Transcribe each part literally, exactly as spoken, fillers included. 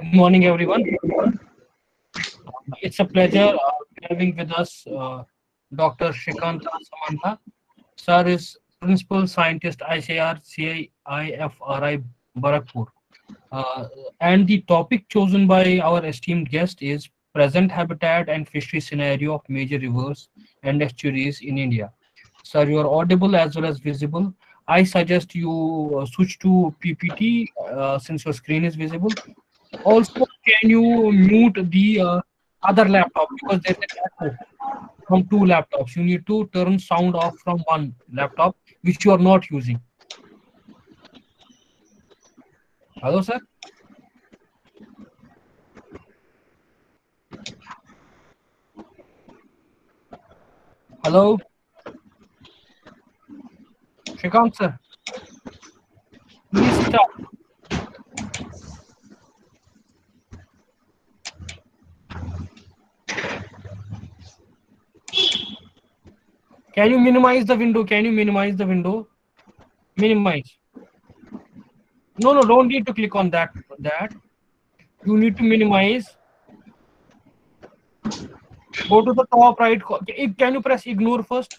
Good morning, everyone. It's a pleasure uh, having with us uh, Doctor Shrikanta Samantha. Sir is Principal Scientist I C R C I F R I Barakpur. Uh, and the topic chosen by our esteemed guest is present habitat and fishery scenario of major rivers and estuaries in India. Sir, you are audible as well as visible. I suggest you uh, switch to P P T uh, since your screen is visible. Also, can you mute the uh, other laptop because there is an echo from two laptops. You need to turn sound off from one laptop which you are not using. Hello, sir. Hello, Shrikant sir. Please start. Can you minimize the window? Can you minimize the window? Minimize. No, no, don't need to click on that. That you need to minimize. Go to the top right. Can you press ignore first?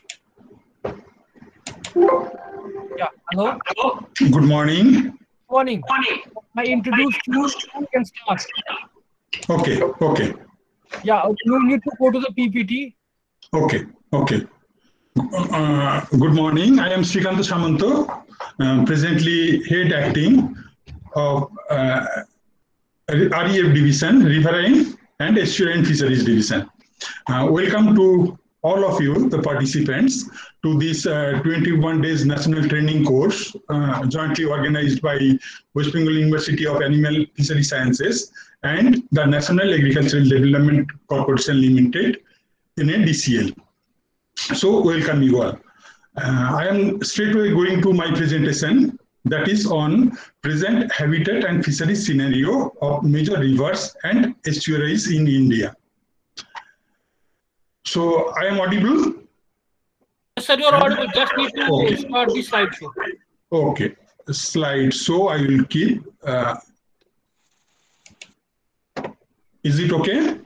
Yeah. Hello. Good morning. Morning. I introduced you. You can start. Okay. Okay. Yeah. You need to go to the P P T. Okay. Okay. Uh, good morning. I am Shrikanta Samanto, uh, presently head acting of uh, R E F division, Riverine and Estuarine Fisheries division. Uh, welcome to all of you, the participants, to this uh, twenty-one days national training course uh, jointly organized by West Bengal University of Animal Fishery Sciences and the National Agricultural Development Corporation Limited, N A D C L. So, welcome you all. Uh, I am straightway going to my presentation that is on present habitat and fisheries scenario of major rivers and estuaries in India. So, I am audible? Yes, sir, you are audible. Just need to okay. Start the slideshow. Okay, slide. So, I will keep. Uh, is it okay?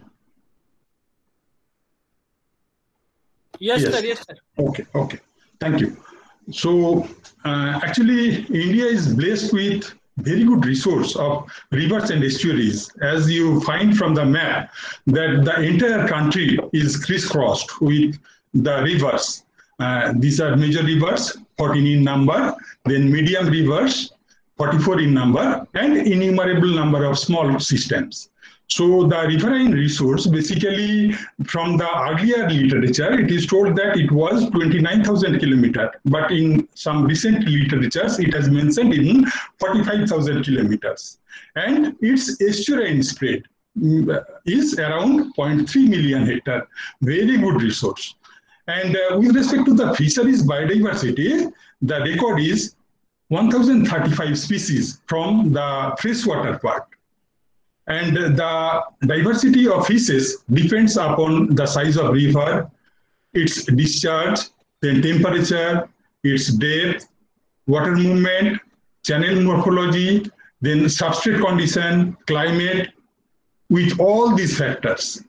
Yes, yes, sir. Yes, sir. Okay, okay. Thank you. So, uh, actually, India is blessed with very good resource of rivers and estuaries. As you find from the map, that the entire country is crisscrossed with the rivers. Uh, these are major rivers, fourteen in number, then medium rivers, forty-four in number, and innumerable number of small systems. So the riverine resource, basically from the earlier literature, it is told that it was twenty-nine thousand kilometers, but in some recent literatures, it has mentioned in forty-five thousand kilometers. And its estuarine spread is around zero point three million hectare, very good resource. And uh, with respect to the fisheries biodiversity, the record is one thousand thirty-five species from the freshwater part. And the diversity of fishes depends upon the size of river, its discharge, then temperature, its depth, water movement, channel morphology, then substrate condition, climate, with all these factors.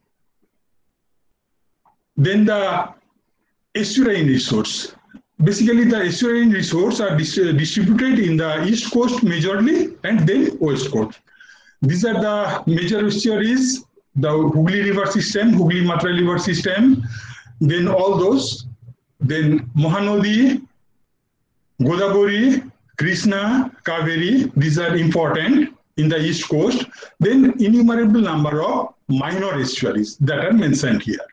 Then the estuarine resource. Basically, the estuarine resource are dis distributed in the east coast majorly and then west coast. These are the major estuaries, the Hooghly River system, Hooghly Matra River system, then all those, then Mahanadi, Godavari, Krishna, Kaveri, these are important in the east coast, then innumerable number of minor estuaries that are mentioned here.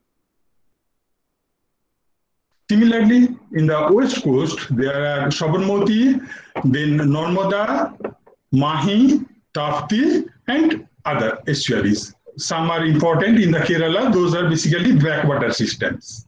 Similarly, in the west coast, there are Sabarmati, then Narmada, Mahi, Tapti, and other estuaries. Some are important in the Kerala, those are basically backwater systems.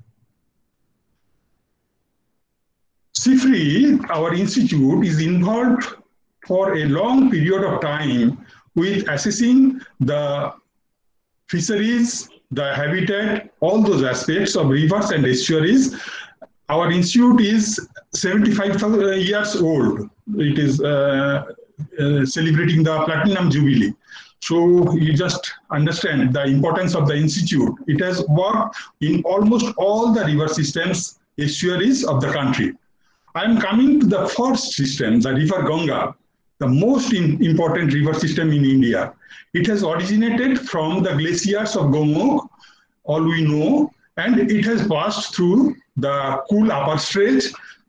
C I F R I, our institute, is involved for a long period of time with assessing the fisheries, the habitat, all those aspects of rivers and estuaries. Our institute is seventy-five years old. It is uh, uh, celebrating the Platinum Jubilee. So you just understand the importance of the institute. It has worked in almost all the river systems, estuaries of the country. I am coming to the first system, the river Ganga, the most in, important river system in India. It has originated from the glaciers of Gomukh, all we know, and it has passed through the cool upper stretch,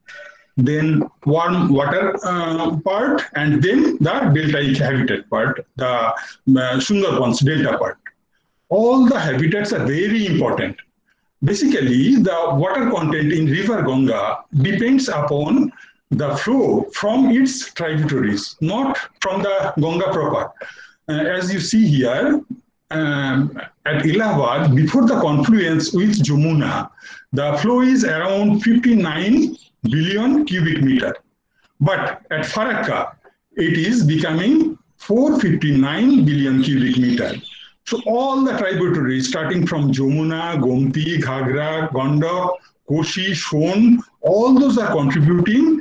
then warm water uh, part, and then the deltaic habitat part, the uh, Sundarbans delta part. All the habitats are very important. Basically, the water content in river Ganga depends upon the flow from its tributaries, not from the Ganga proper. Uh, as you see here, um, at Allahabad, before the confluence with Jamuna, the flow is around fifty-nine billion cubic meter. But at Farakka, it is becoming four hundred fifty-nine billion cubic meter. So all the tributaries starting from Jamuna, Gomti, Ghagra, Gandak, Koshi, Son, all those are contributing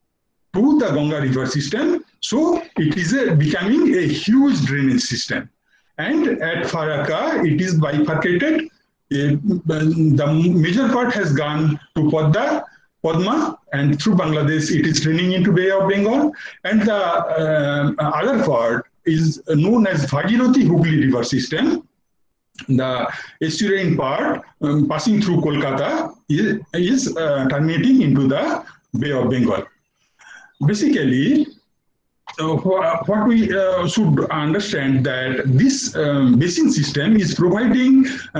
to the Ganga river system. So it is a, becoming a huge drainage system. And at Farakka, it is bifurcated. Uh, the major part has gone to Padma, Padma, and through Bangladesh, it is draining into Bay of Bengal. And the uh, other part is known as Bhagirathi Hooghly river system. The estuarine part um, passing through Kolkata is, is uh, terminating into the Bay of Bengal. Basically, uh, what we uh, should understand that this um, basin system is providing, uh,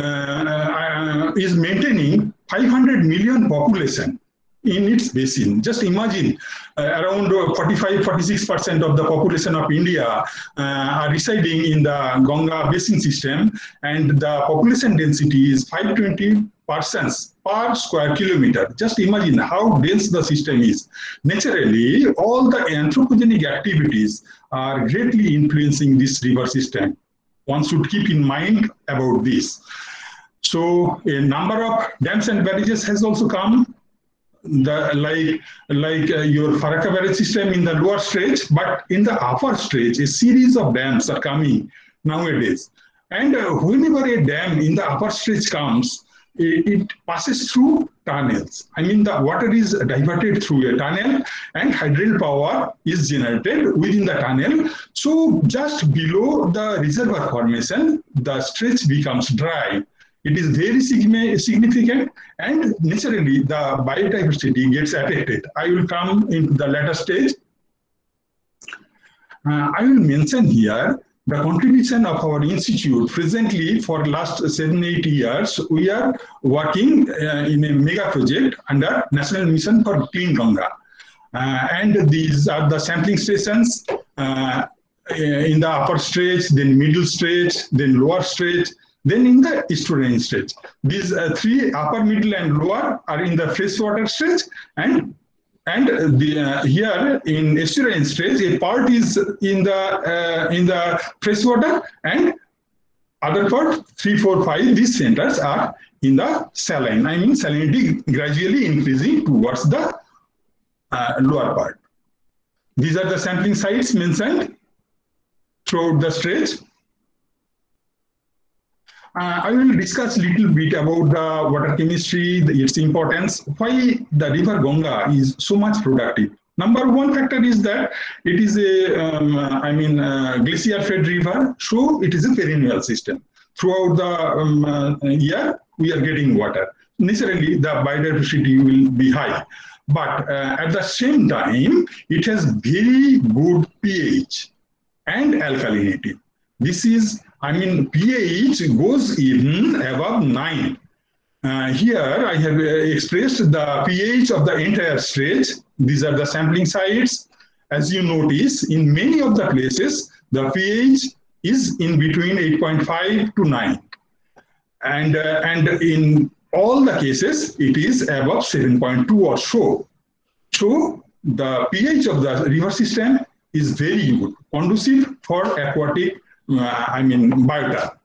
uh, is maintaining five hundred million population in its basin. Just imagine uh, around forty-five, forty-six percent of the population of India uh, are residing in the Ganga basin system, and the population density is five hundred twenty persons per square kilometer. Just imagine how dense the system is. Naturally, all the anthropogenic activities are greatly influencing this river system. One should keep in mind about this. So a number of dams and barrages has also come, the like like uh, your Farakka barrage system in the lower stretch, but in the upper stretch, a series of dams are coming nowadays. And uh, whenever a dam in the upper stretch comes, it, it passes through tunnels. I mean, the water is diverted through a tunnel, and hydel power is generated within the tunnel. So just below the reservoir formation, the stretch becomes dry. It is very significant, and naturally the biodiversity gets affected. I will come into the latter stage. Uh, I will mention here the contribution of our institute. Presently, for last seven, eight years, we are working uh, in a mega project under National Mission for Clean Ganga. Uh, and these are the sampling stations uh, in the upper stretch, then middle stretch, then lower stretch, then in the estuarine stretch. These uh, three, upper, middle, and lower, are in the freshwater stretch, and and the, uh, here in estuarine stretch, a part is in the uh, in the freshwater, and other part, three, four, five, these centers are in the saline. I mean, salinity gradually increasing towards the uh, lower part. These are the sampling sites mentioned throughout the stretch. Uh, I will discuss a little bit about the water chemistry, the, its importance, why the river Ganga is so much productive. Number one factor is that it is a, um, I mean, uh, glacier-fed river, so it is a perennial system. Throughout the um, uh, year, we are getting water. Naturally, the biodiversity will be high. But uh, at the same time, it has very good pH and alkalinity. This is, I mean, pH goes even above nine. Uh, here, I have uh, expressed the pH of the entire stretch. These are the sampling sites. As you notice, in many of the places, the pH is in between eight point five to nine. And, uh, and in all the cases, it is above seven point two or so. So the pH of the river system is very good, conducive for aquatic, uh, I mean, biota.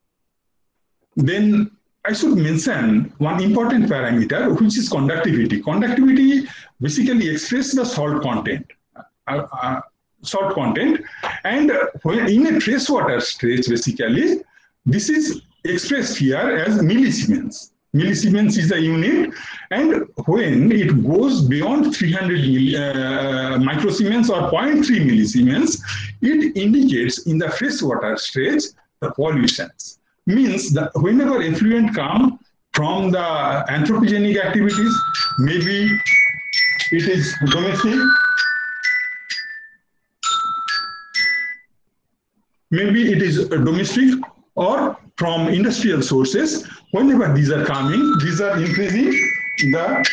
Then I should mention one important parameter, which is conductivity. Conductivity basically expresses the salt content. Uh, uh, salt content. And when in a freshwater stretch, basically, this is expressed here as millisiemens. Millisiemens is the unit, and when it goes beyond three hundred uh, microsiemens or zero point three millisiemens, it indicates in the freshwater stretch the pollutions. Means that whenever effluent come from the anthropogenic activities, maybe it is domestic, maybe it is domestic or from industrial sources, whenever these are coming, these are increasing the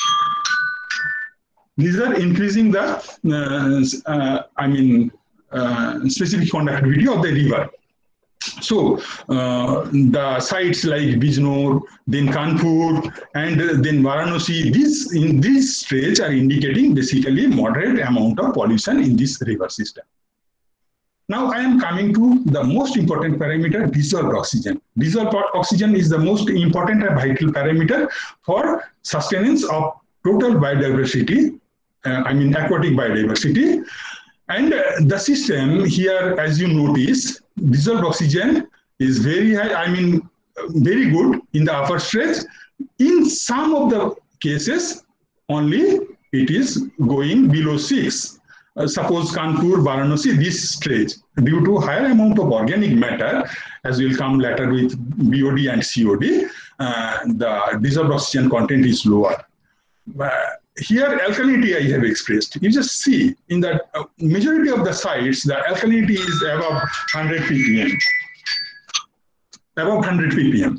these are increasing the uh, uh, I mean uh, specific conductivity of the river. So uh, the sites like Bijnor, then Kanpur, and then Varanasi, these in this stretch are indicating basically moderate amount of pollution in this river system. Now I am coming to the most important parameter, dissolved oxygen. Dissolved oxygen is the most important and vital parameter for sustenance of total biodiversity, uh, I mean aquatic biodiversity. And uh, the system here, as you notice, dissolved oxygen is very high, I mean very good in the upper stretch. In some of the cases, only it is going below six. Uh, suppose Kanpur, Varanasi, this stretch, due to higher amount of organic matter, as will come later with B O D and C O D, uh, the dissolved oxygen content is lower. Uh, here, alkalinity I have expressed. You just see in the uh, majority of the sites, the alkalinity is above one hundred ppm. Above one hundred ppm.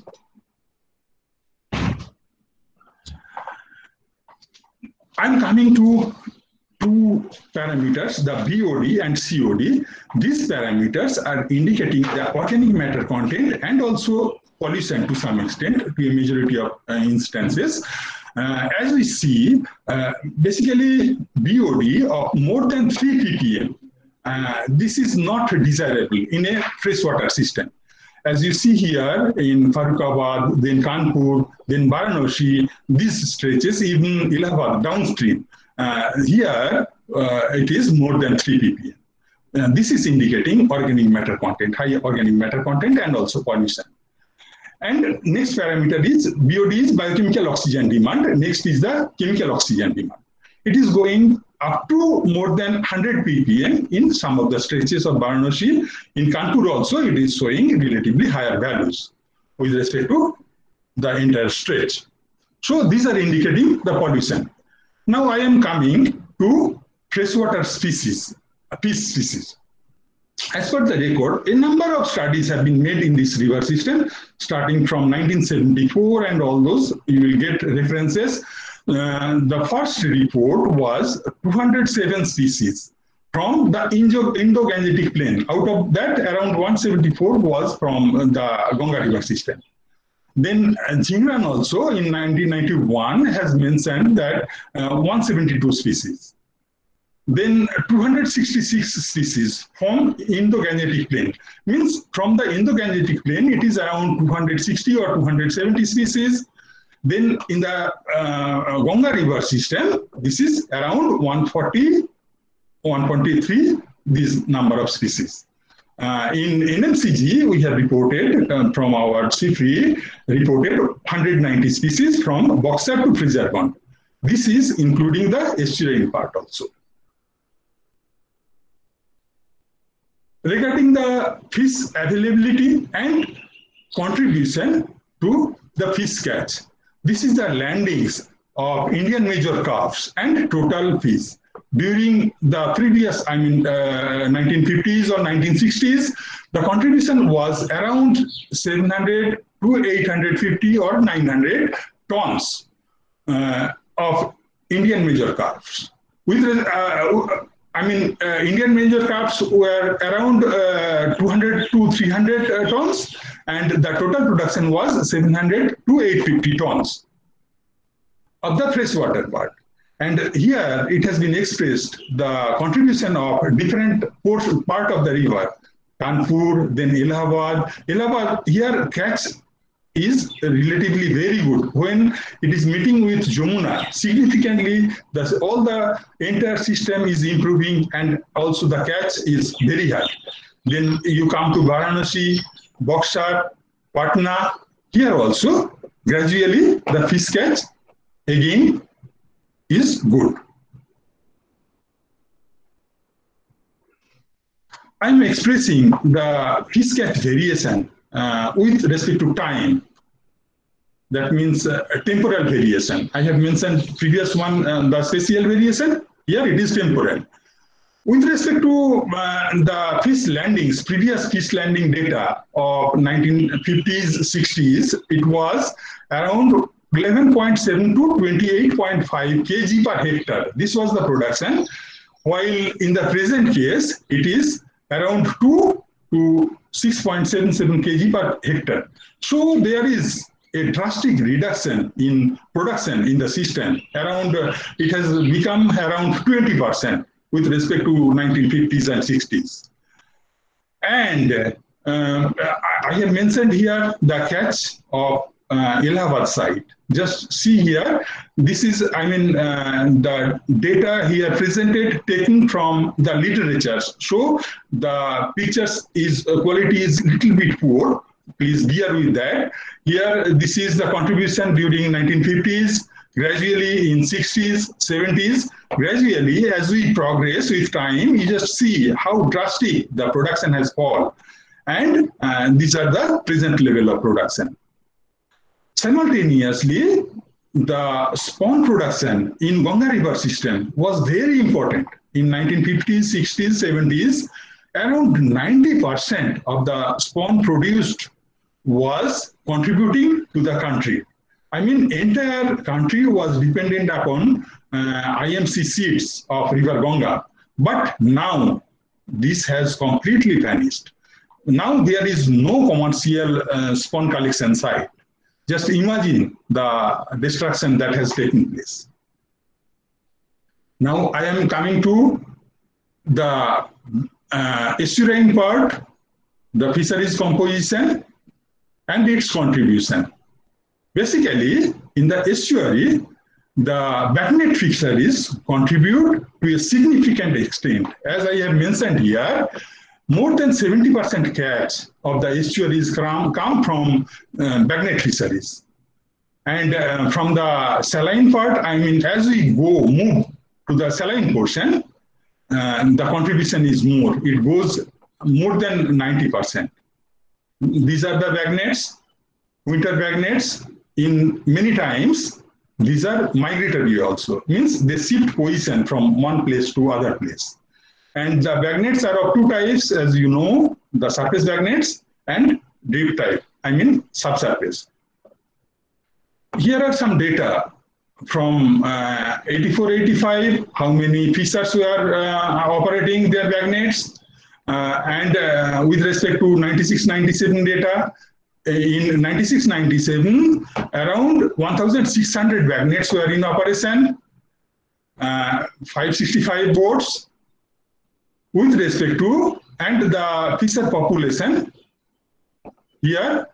I'm coming to two parameters, the B O D and C O D. These parameters are indicating the organic matter content and also pollution to some extent, to a majority of uh, instances. Uh, as we see, uh, basically B O D of more than three ppm, uh, this is not desirable in a freshwater system. As you see here in Farrukhabad, then Kanpur, then Varanasi, these stretches, even Allahabad downstream, uh, here uh, it is more than three ppm. Uh, this is indicating organic matter content, high organic matter content, and also pollution. And next parameter is B O D is biochemical oxygen demand. Next is the chemical oxygen demand. It is going up to more than one hundred ppm in some of the stretches of Varanasi. In Kanpur also, it is showing relatively higher values with respect to the entire stretch. So these are indicating the pollution. Now I am coming to freshwater species, fish species. As per the record, a number of studies have been made in this river system, starting from nineteen seventy-four and all those, you will get references. Uh, the first report was two hundred seven species from the Indo-Gangetic plain. Out of that, around one seventy-four was from the Ganga river system. Then uh, Jingran also in nineteen ninety-one has mentioned that uh, one seventy-two species. Then two hundred sixty-six species from Indo-Gangetic plain. Means from the Indo-Gangetic plain, it is around two hundred sixty or two hundred seventy species. Then in the uh, Ganga river system, this is around one forty, one twenty-three, this number of species. Uh, in N M C G, we have reported uh, from our C F I, reported one hundred ninety species from Boxer to Fraser Pond. This is including the estuarine part also. Regarding the fish availability and contribution to the fish catch, this is the landings of Indian major carps and total fish. During the previous, I mean, uh, nineteen fifties or nineteen sixties, the contribution was around seven hundred to eight hundred fifty or nine hundred tons uh, of Indian major carps. With uh, I mean, uh, Indian major carps were around uh, two hundred to three hundred uh, tons, and the total production was seven hundred to eight hundred fifty tons of the freshwater part. And here it has been expressed the contribution of different portion, part of the river, Kanpur, then Allahabad. Allahabad here catch is relatively very good. When it is meeting with Jamuna, significantly the, all the entire system is improving and also the catch is very high. Then you come to Varanasi, Buxar, Patna. Here also, gradually the fish catch again is good. I'm expressing the fish catch variation uh, with respect to time. That means uh, a temporal variation. I have mentioned previous one, uh, the spatial variation. Here it is temporal. With respect to uh, the fish landings, previous fish landing data of nineteen fifties, sixties, it was around eleven point seven to twenty-eight point five kg per hectare. This was the production. While in the present case, it is around two to six point seven seven kg per hectare. So there is a drastic reduction in production in the system. Around, uh, it has become around twenty percent. With respect to nineteen fifties and sixties. And uh, uh, I have mentioned here the catch of uh, Allahabad site. Just see here, this is, I mean, uh, the data here presented taken from the literature. So the pictures is uh, quality is little bit poor. Please bear with that. Here, this is the contribution during nineteen fifties, gradually in sixties, seventies. Gradually, as we progress with time, you just see how drastic the production has fallen. And uh, these are the present level of production. Simultaneously, the spawn production in Ganga River system was very important. In nineteen fifties, sixties, seventies, around ninety percent of the spawn produced was contributing to the country. I mean, entire country was dependent upon uh, I M C seeds of River Ganga. But now, this has completely vanished. Now there is no commercial uh, spawn collection site. Just imagine the destruction that has taken place. Now I am coming to the uh, estuarine part, the fisheries composition, and its contribution. Basically, in the estuary, the bagnet fisheries contribute to a significant extent. As I have mentioned here, more than seventy percent catch of the estuaries come, come from uh, bagnet fisheries. And uh, from the saline part, I mean, as we go, move to the saline portion, uh, the contribution is more. It goes more than ninety percent. These are the bagnets, winter bagnets. In many times, these are migratory also. Means they shift position from one place to other place. And the bagnets are of two types, as you know, the surface bagnets and deep type, I mean subsurface. Here are some data from uh, eighty-four eighty-five, how many fishers were uh, operating their bagnets, uh, and uh, with respect to ninety-six ninety-seven data, in ninety-six ninety-seven, around one thousand six hundred bagnets were in operation, uh, five hundred sixty-five boats, with respect to, and the fisher population here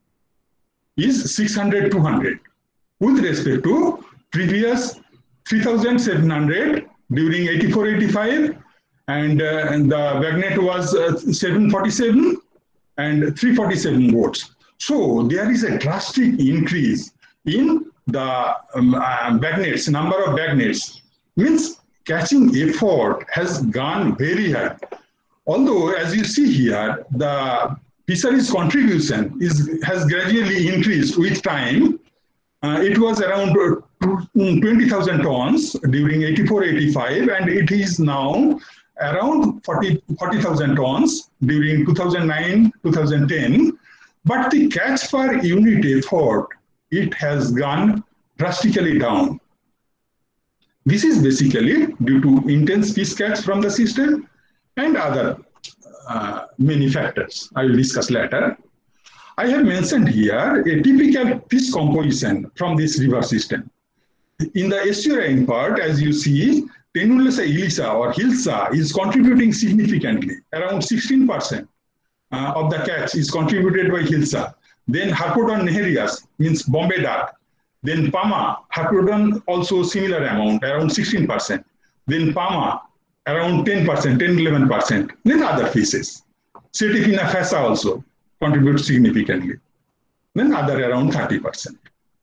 is six hundred, two hundred, with respect to previous three thousand seven hundred during eighty-four eighty-five, and, uh, and the bagnet was uh, seven forty-seven and three forty-seven boats. So there is a drastic increase in the um, uh, bagnets, number of bagnets. Means catching effort has gone very high. Although, as you see here, the fisheries contribution is has gradually increased with time. Uh, it was around twenty thousand tons during eighty-four eighty-five, and it is now around forty thousand tons during two thousand nine two thousand ten. But the catch per unit effort, it has gone drastically down. This is basically due to intense fish catch from the system and other uh, many factors I will discuss later. I have mentioned here a typical fish composition from this river system. In the estuarine part, as you see, Tenuilesa ilisa or hilsa is contributing significantly, around sixteen percent uh, of the catch is contributed by hilsa. Then Harpodon neherius means Bombay duck. Then Pama, Harpodon also similar amount, around sixteen percent. Then Pama, around ten percent, ten, eleven percent. Then other fishes. Cetyphina fassa also contributes significantly. Then other around thirty percent.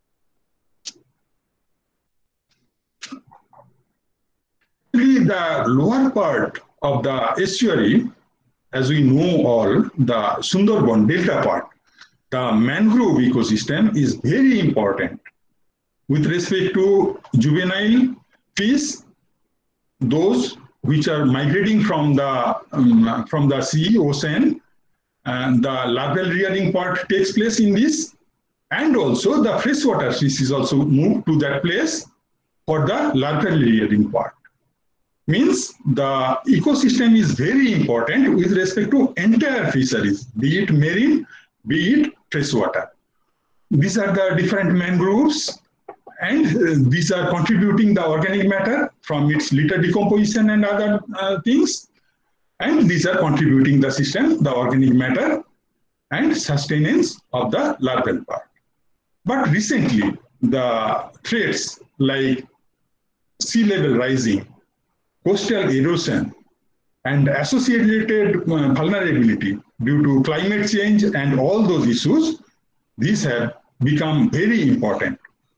The lower part of the estuary, as we know all, the Sundarban delta part, the mangrove ecosystem is very important with respect to juvenile fish, those which are migrating from the um, from the sea, ocean, and the larval rearing part takes place in this, and also the freshwater fish is also moved to that place for the larval rearing part. Means the ecosystem is very important with respect to entire fisheries, be it marine, be it freshwater. These are the different mangroves, and uh, these are contributing the organic matter from its litter decomposition and other uh, things. And these are contributing the system, the organic matter and sustenance of the larval part. But recently, the threats like sea level rising, coastal erosion, and associated uh, vulnerability due to climate change and all those issues, these have become very important.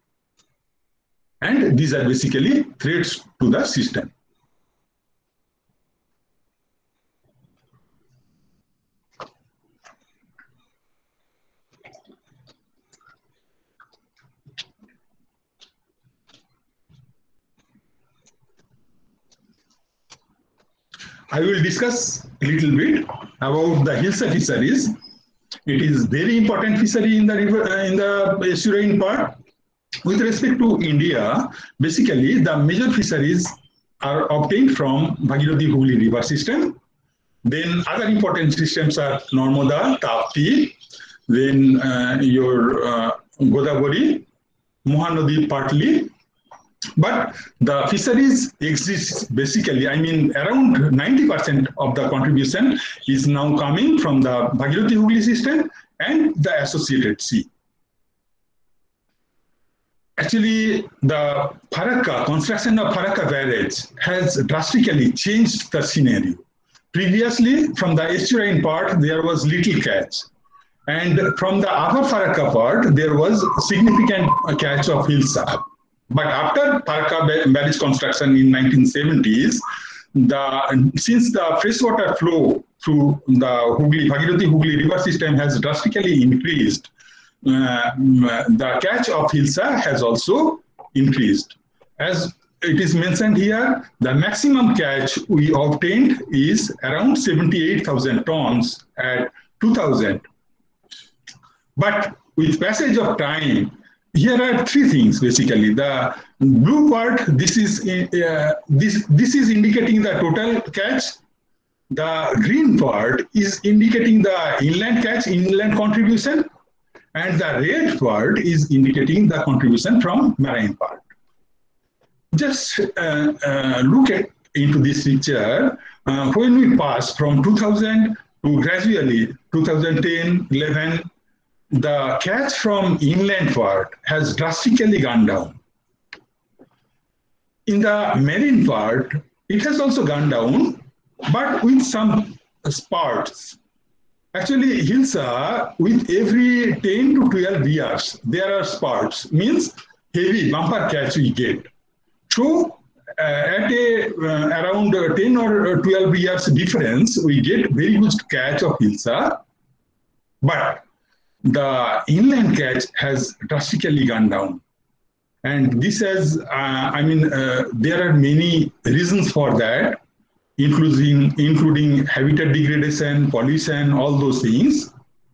And these are basically threats to the system. I will discuss a little bit about the Hilsa fisheries. It is very important fishery in the river, uh, in the estuarine part. With respect to India, basically the major fisheries are obtained from Bhagirathi Hooghly river system. Then other important systems are Narmada, Tapti, then uh, your uh, Godavari, Mahanadi partly. But the fisheries exist basically, I mean, around ninety percent of the contribution is now coming from the Bhagirathi Hooghly system and the associated sea. Actually, the Farakka, construction of Farakka barrage has drastically changed the scenario. Previously, from the estuarine part, there was little catch. And from the upper Farakka part, there was significant catch of Hilsa. But after Farakka barrage construction in nineteen seventies, the, since the freshwater flow through the Hooghly, Bhagirathi Hooghly river system has drastically increased, uh, the catch of Hilsa has also increased. As it is mentioned here, the maximum catch we obtained is around seventy-eight thousand tons at two thousand. But with passage of time, here are three things basically. The blue part, this is uh, this this is indicating the total catch. The green part is indicating the inland catch, inland contribution, and the red part is indicating the contribution from marine part. Just uh, uh, look at into this picture. Uh, when we pass from two thousand to gradually two thousand ten, eleven, the catch from inland part has drastically gone down. In the marine part, it has also gone down, but with some spurts. Actually, Hilsa, with every ten to twelve years, there are spurts, means heavy bumper catch we get. So, uh, at a uh, around ten or twelve years difference, we get very good catch of Hilsa, but the inland catch has drastically gone down. And this has, uh, I mean, uh, there are many reasons for that, including, including habitat degradation, pollution, all those things.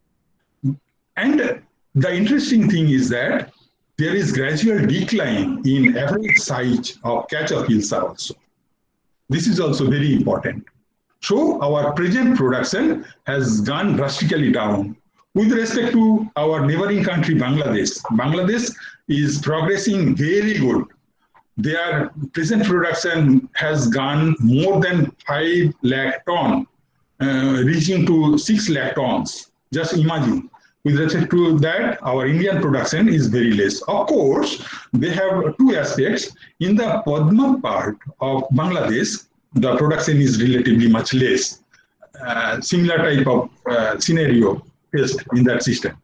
And the interesting thing is that there is gradual decline in average size of catch of Hilsa also. This is also very important. So our present production has gone drastically down. With respect to our neighboring country, Bangladesh, Bangladesh is progressing very good. Their present production has gone more than five lakh ton, uh, reaching to six lakh tons. Just imagine, With respect to that, our Indian production is very less. Of course, they have two aspects. In the Padma part of Bangladesh, the production is relatively much less. Uh, similar type of uh, scenario faced in that system.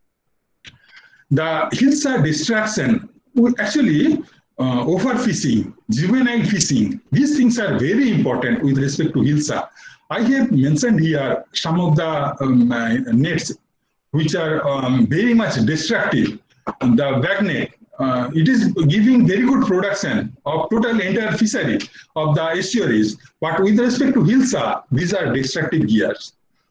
The Hilsa distraction, actually uh, overfishing, juvenile fishing, these things are very important with respect to Hilsa. I have mentioned here some of the um, uh, nets which are um, very much destructive. The bagnet, uh, it is giving very good production of total entire fishery of the estuaries. But with respect to Hilsa, these are destructive gears.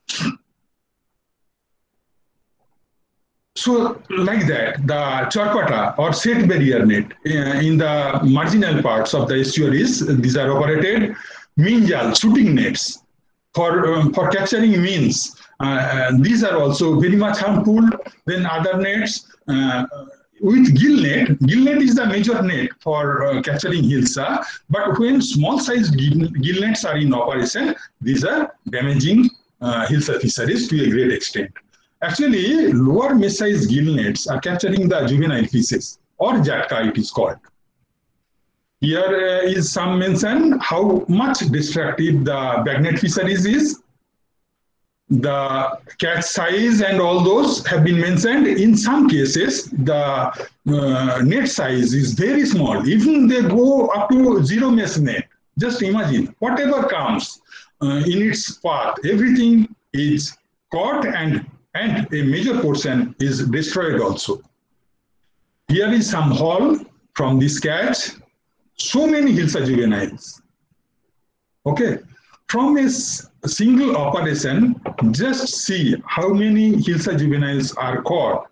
So like that, the Charpata or set barrier net uh, in the marginal parts of the estuaries, these are operated. Minjal, shooting nets for, um, for capturing means. Uh, these are also very much harmful. Then other nets uh, with gill net. Gill net is the major net for uh, capturing Hilsa. But when small sized gill, gill nets are in operation, these are damaging uh, Hilsa fisheries to a great extent. Actually, lower mesh size gill nets are capturing the juvenile fishes, or Jatka it is called. Here uh, is some mention how much destructive the bagnet fisheries is. The catch size and all those have been mentioned. In some cases, the uh, net size is very small. Even they go up to zero mesh net. Just imagine, whatever comes uh, in its path, everything is caught and, and a major portion is destroyed also. Here is some haul from this catch. So many Hilsa juveniles. Okay. From a single operation, just see how many Hilsa juveniles are caught.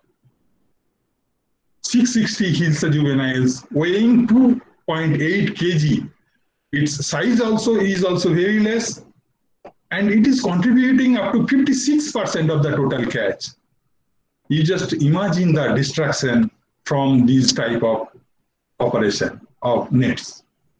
six hundred sixty Hilsa juveniles weighing two point eight kilograms. Its size also is also very less, and it is contributing up to fifty-six percent of the total catch. You just imagine the destruction from these type of operation of nets.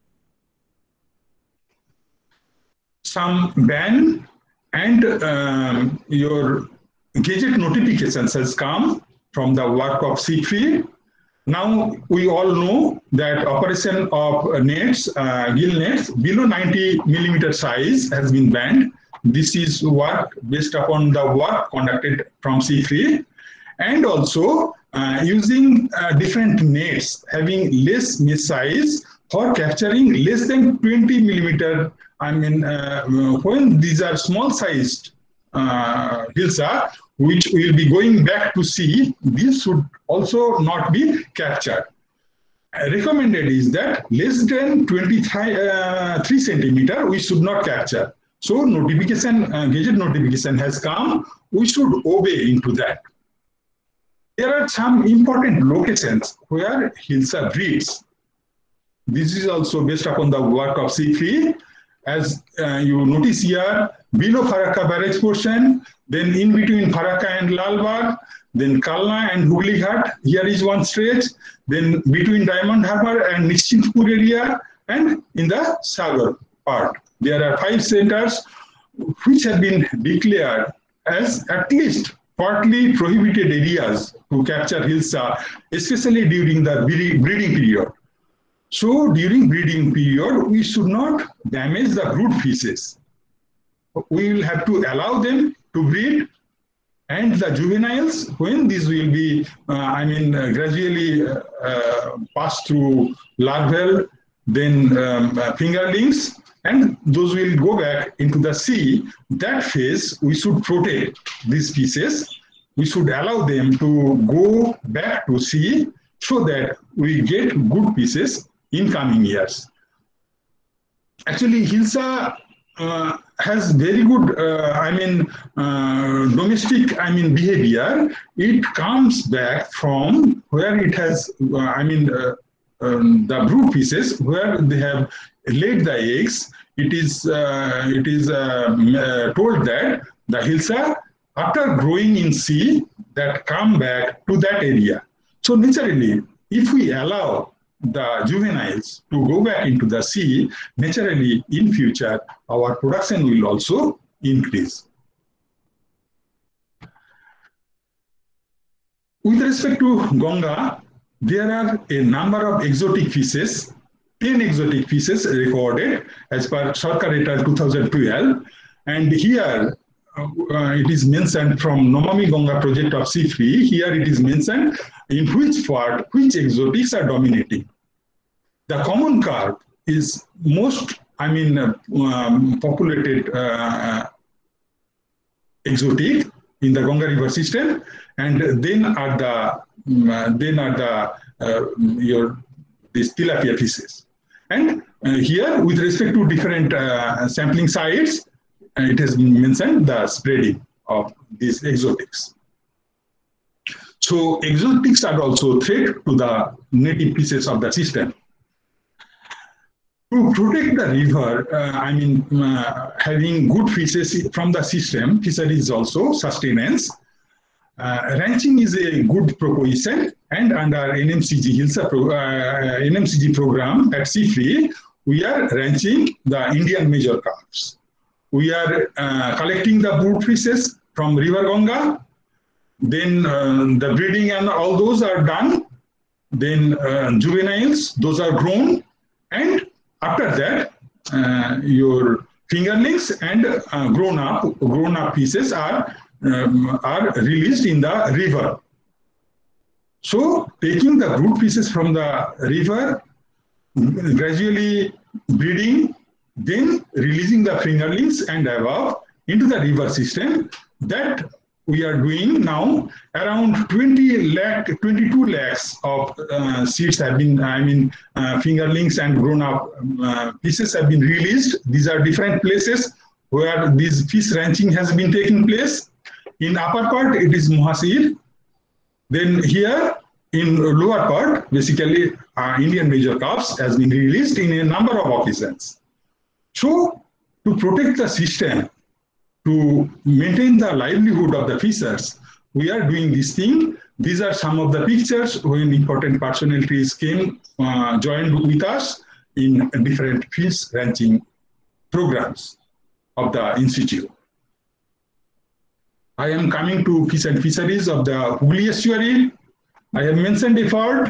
Some ban and um, your gadget notifications has come from the work of SeaFree. Now we all know that operation of nets, uh, gill nets below ninety millimeter size has been banned. This is work based upon the work conducted from SeaFree, and also uh, using uh, different nets having less mesh size for capturing less than twenty millimeter. I mean, uh, when these are small sized uh, Hilsa, which will be going back to sea, this should also not be captured. Uh, recommended is that less than twenty-three centimeter, we should not capture. So notification, uh, gadget notification has come, we should obey into that. There are some important locations where Hilsa breeds. This is also based upon the work of SeaFree. As uh, you notice here, below Farakka barrage portion, then in between Farakka and Lalbagh, then Kalna and Hooghly Ghat, here is one stretch, then between Diamond Harbour and Nischintpur area, and in the Sagar part. There are five centers which have been declared as at least partly prohibited areas to capture Hilsa, especially during the breeding period. So during breeding period, we should not damage the brood fishes. We will have to allow them to breed, and the juveniles, when these will be, uh, I mean, uh, gradually uh, uh, pass through larval, then um, uh, fingerlings, and those will go back into the sea. That phase, we should protect these species. We should allow them to go back to sea so that we get good pieces in coming years. Actually, Hilsa uh, has very good, uh, I mean, uh, domestic, I mean, behavior. It comes back from where it has, uh, I mean, uh, um, the brood pieces where they have laid the eggs. It is, uh, it is uh, uh, told that the Hilsa, after growing in sea, that come back to that area. So naturally, if we allow the juveniles to go back into the sea, naturally in future, our production will also increase. with respect to Ganga, there are a number of exotic fishes, ten exotic fishes recorded as per Sarkar et al. two thousand twelve. And here uh, it is mentioned from Namami Ganga project of SEAFREE. Here it is mentioned in which part, which exotics are dominating. The common carp is most, I mean, uh, um, populated uh, exotic in the Ganga river system, and then are the uh, then are the uh, your these tilapia fishes. And uh, here, with respect to different uh, sampling sites, uh, it has been mentioned the spreading of these exotics. So exotics are also threat to the native fishes of the system. To protect the river, uh, I mean, uh, having good fishes from the system, fisheries also sustenance. Uh, ranching is a good proposition, and under N M C G Hilsa pro, uh, N M C G program at SEAFREE, we are ranching the Indian major carps. We are uh, collecting the brood fishes from River Ganga. Then uh, the breeding and all those are done. Then uh, juveniles, those are grown, and after that, uh, your fingerlings and uh, grown up grown up pieces are um, are released in the river. So taking the brood pieces from the river, gradually breeding, then releasing the fingerlings and above into the river system, that we are doing now. Around twenty lakh, twenty-two lakhs of uh, seeds have been, I mean, uh, fingerlings and grown up uh, pieces have been released. These are different places where this fish ranching has been taking place. In upper part, it is Mohasir. Then here in lower part, basically uh, Indian major carps has been released in a number of occasions. So to protect the system, to maintain the livelihood of the fishers, we are doing this thing. These are some of the pictures when important personalities came, uh, joined with us in different fish ranching programs of the Institute. I am coming to fish and fisheries of the Hooghly estuary. I have mentioned effort.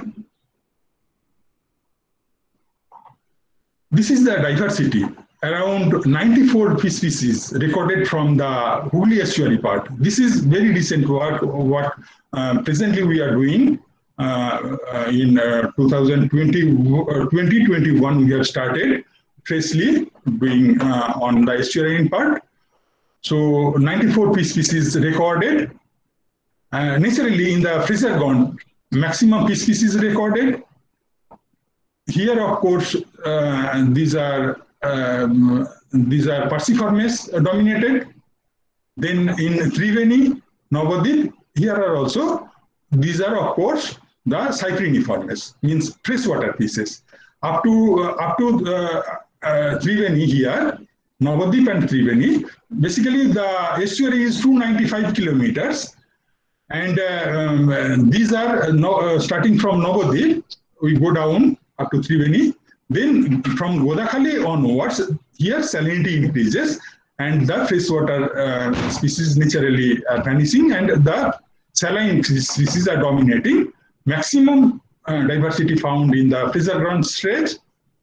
This is the diversity. Around ninety-four fish species recorded from the Hooghly estuary part. This is very recent work, what uh, presently we are doing. Uh, uh, in uh, twenty twenty, uh, twenty twenty-one, we have started freshly doing uh, on the estuarine part. So ninety-four fish species recorded. Uh, naturally, in the Fraser Gond, maximum fish species recorded. Here, of course, uh, these are Um, these are Perciformes dominated. Then in Triveni, Navadip, here are also, these are of course the Cypriniformes, means freshwater fishes. Up to, uh, up to uh, uh, Triveni here, Navadip and Triveni, basically the estuary is two hundred ninety-five kilometers. And uh, um, these are uh, no, uh, starting from Navadip, we go down up to Triveni. Then from Godakhali onwards, here salinity increases and the freshwater uh, species naturally are vanishing and the saline species are dominating. Maximum uh, diversity found in the Fraser Gond stretch.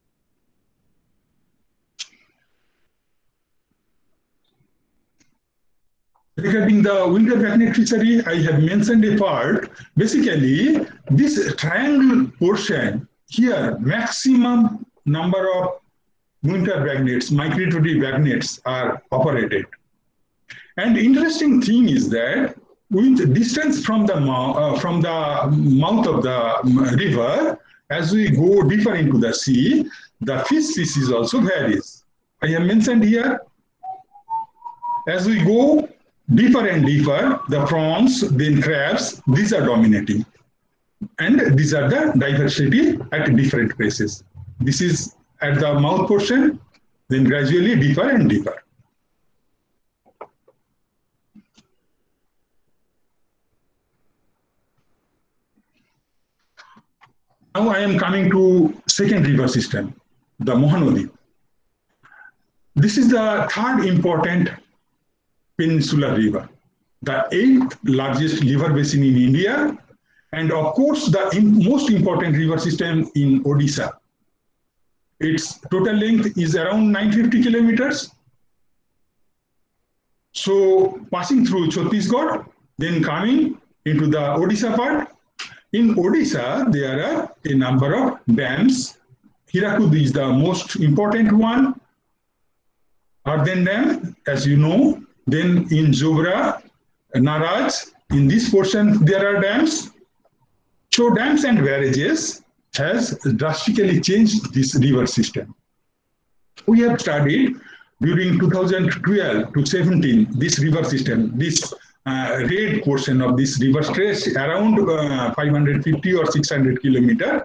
Regarding the winter bagnet fishery, I have mentioned a part. Basically, this triangle portion here, maximum number of winter bagnets, migratory bagnets are operated. And interesting thing is that with distance from the, uh, from the mouth of the river, as we go deeper into the sea, the fish species also varies. I have mentioned here, as we go deeper and deeper, the prawns, then crabs, these are dominating. And these are the diversity at different places. This is at the mouth portion, then gradually deeper and deeper. Now I am coming to second river system, the Mahanadi. This is the third important peninsular river, the eighth largest river basin in India, And of course, the most important river system in Odisha. Its total length is around nine hundred fifty kilometers. So passing through Chhattisgarh, then coming into the Odisha part. In Odisha, there are a number of dams. Hirakud is the most important one. Ardhen Dam, as you know. Then in Jobra, Naraj, in this portion, there are dams. So dams and barrages has drastically changed this river system. We have studied during two thousand twelve to seventeen this river system, this uh, red portion of this river stretch around uh, five hundred fifty or six hundred kilometers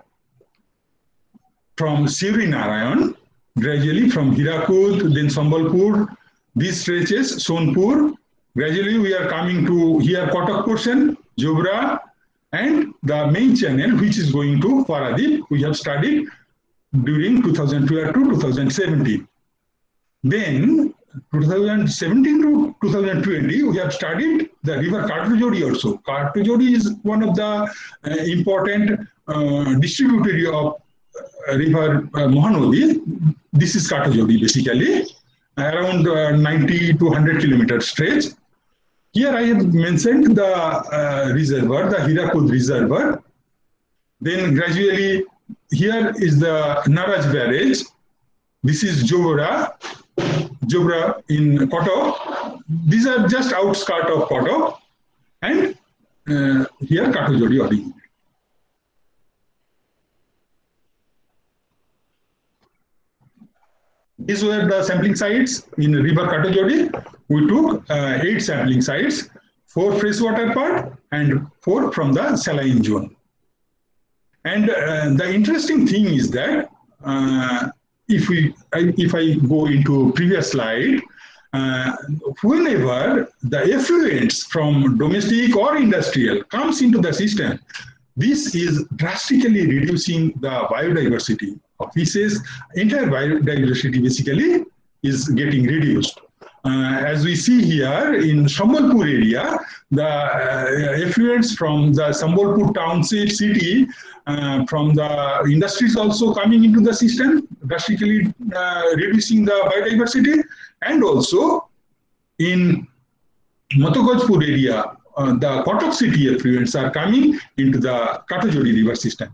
from Siri Narayan, gradually from Hirakud, then Sambalpur, these stretches, Sonpur. Gradually we are coming to here Kotak portion, Jobra, and the main channel which is going to Paradip, we have studied during two thousand twelve to two thousand seventeen. Then two thousand seventeen to two thousand twenty, we have studied the river Katujodi also. Katujodi is one of the uh, important uh, distributary of uh, river uh, Mahanadi. This is Katujodi basically, around uh, ninety to one hundred kilometer stretch. Here I have mentioned the uh, reservoir, the Hirakud reservoir. Then gradually, here is the Naraj barrage. This is Jobra, Jobra in Kotak. These are just outskirts of Kotak. And uh, here Katujodi originated. These were the sampling sites in river Katujodi. We took uh, eight sampling sites, four freshwater part and four from the saline zone. And uh, the interesting thing is that uh, if we, I, if I go into previous slide, uh, whenever the effluents from domestic or industrial comes into the system, this is drastically reducing the biodiversity of fishes. Entire biodiversity basically is getting reduced. Uh, as we see here in Sambalpur area, the uh, effluents from the Sambalpur township city, uh, from the industries also coming into the system, drastically uh, reducing the biodiversity. And also in Matogajpur area, uh, the Kotak city effluents are coming into the Katujodi river system.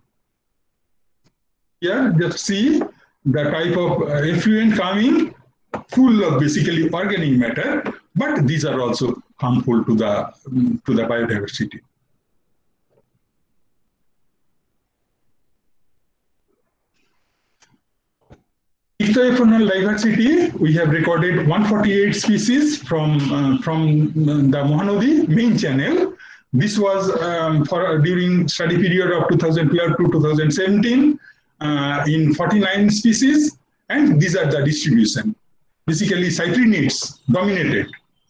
Here, just see the type of uh, effluent coming, full of basically organic matter, but these are also harmful to the to the biodiversity. Ichthyophaunal diversity, we have recorded one hundred forty-eight species from uh, from the Mahanadi main channel. This was um, for during study period of two thousand twelve to two thousand seventeen uh, in forty-nine species, and these are the distribution. Basically, cyprinids dominated.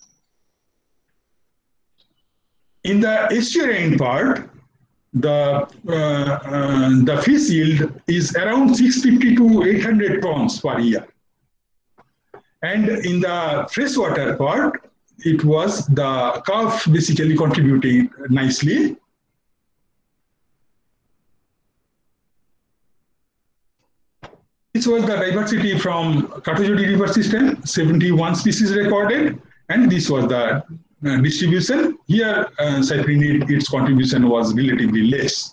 In the estuarine part, the uh, uh, the fish yield is around six hundred fifty to eight hundred tons per year, and in the freshwater part, it was the carp basically contributing nicely. This was the diversity from Katujodi river system, seventy-one species recorded, and this was the uh, distribution. Here, uh, cyprinid, its contribution was relatively less.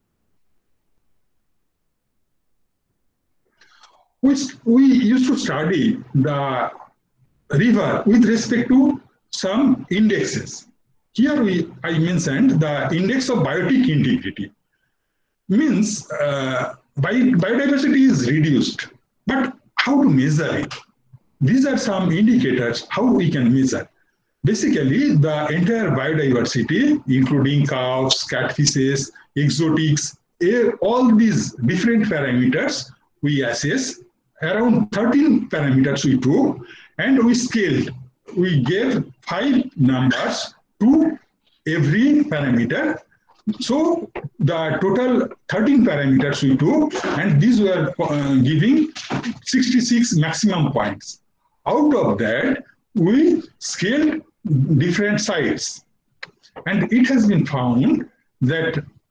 We, we used to study the river with respect to some indexes. Here we, I mentioned the index of biotic integrity. Means uh, Bio biodiversity is reduced, but how to measure it? These are some indicators how we can measure. Basically, the entire biodiversity, including carps, catfishes, exotics, all these different parameters we assess. Around thirteen parameters we took, and we scaled. We gave five numbers to every parameter. So the total thirteen parameters we took, and these were uh, giving sixty-six maximum points. Out of that, we scaled different sites. And it has been found that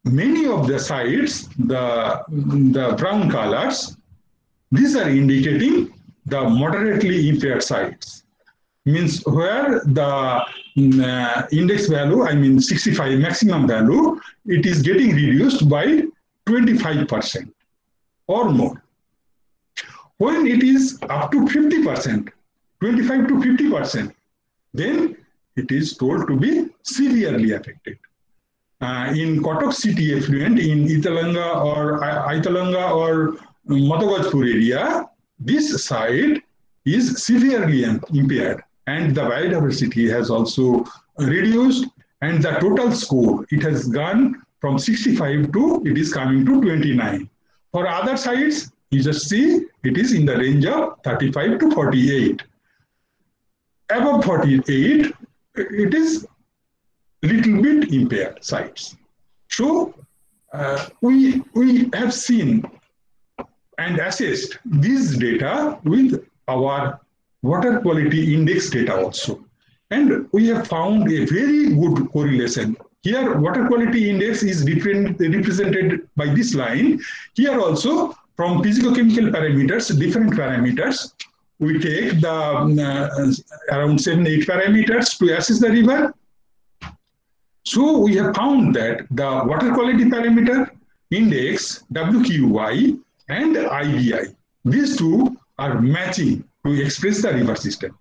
many of the sites, the, the brown colors, these are indicating the moderately impaired sites. Means where the uh, index value, I mean sixty-five maximum value, it is getting reduced by twenty-five percent or more. When it is up to fifty percent, twenty-five to fifty percent, then it is told to be severely affected. Uh, in Kotok city effluent, in Italanga or Italanga or Matagajpur area, this site is severely impaired, and the biodiversity has also reduced, and the total score, it has gone from sixty-five to, it is coming to twenty-nine. For other sites, you just see it is in the range of thirty-five to forty-eight. Above forty-eight, it is little bit impaired sites. So uh, we, we have seen and assessed this data with our water quality index data also. And we have found a very good correlation. Here, water quality index is different, represented by this line. Here also, from physicochemical parameters, different parameters, we take the uh, around seven, eight parameters to assess the river. So we have found that the water quality parameter, index, W Q Y, and I V I, these two are matching to express the river system.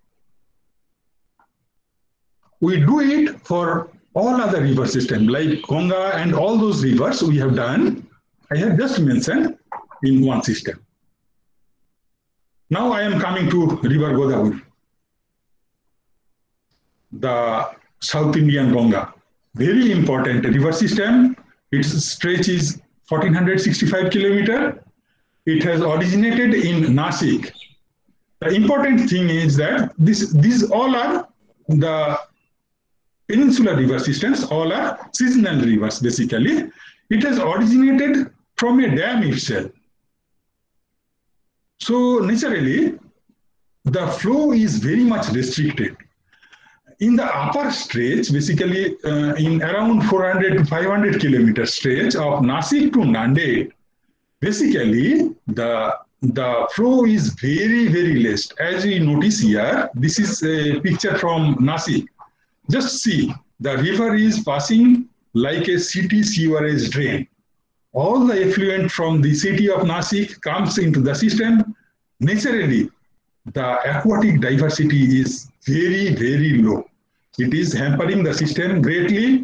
We do it for all other river systems like Ganga and all those rivers we have done. I have just mentioned in one system. Now I am coming to River Godavari, the South Indian Ganga. Very important river system. Its stretch is one thousand four hundred sixty-five kilometers. It has originated in Nasik. The important thing is that this, these all are the peninsular river systems, all are seasonal rivers basically. It has originated from a dam itself. So naturally, the flow is very much restricted. In the upper stretch, basically uh, in around four hundred to five hundred kilometer stretch of Nasik to Nanded, basically the, the flow is very, very less. As you notice here, this is a picture from Nasik. Just see, the river is passing like a city sewerage drain. All the effluent from the city of Nasik comes into the system. Naturally, the aquatic diversity is very, very low. It is hampering the system greatly.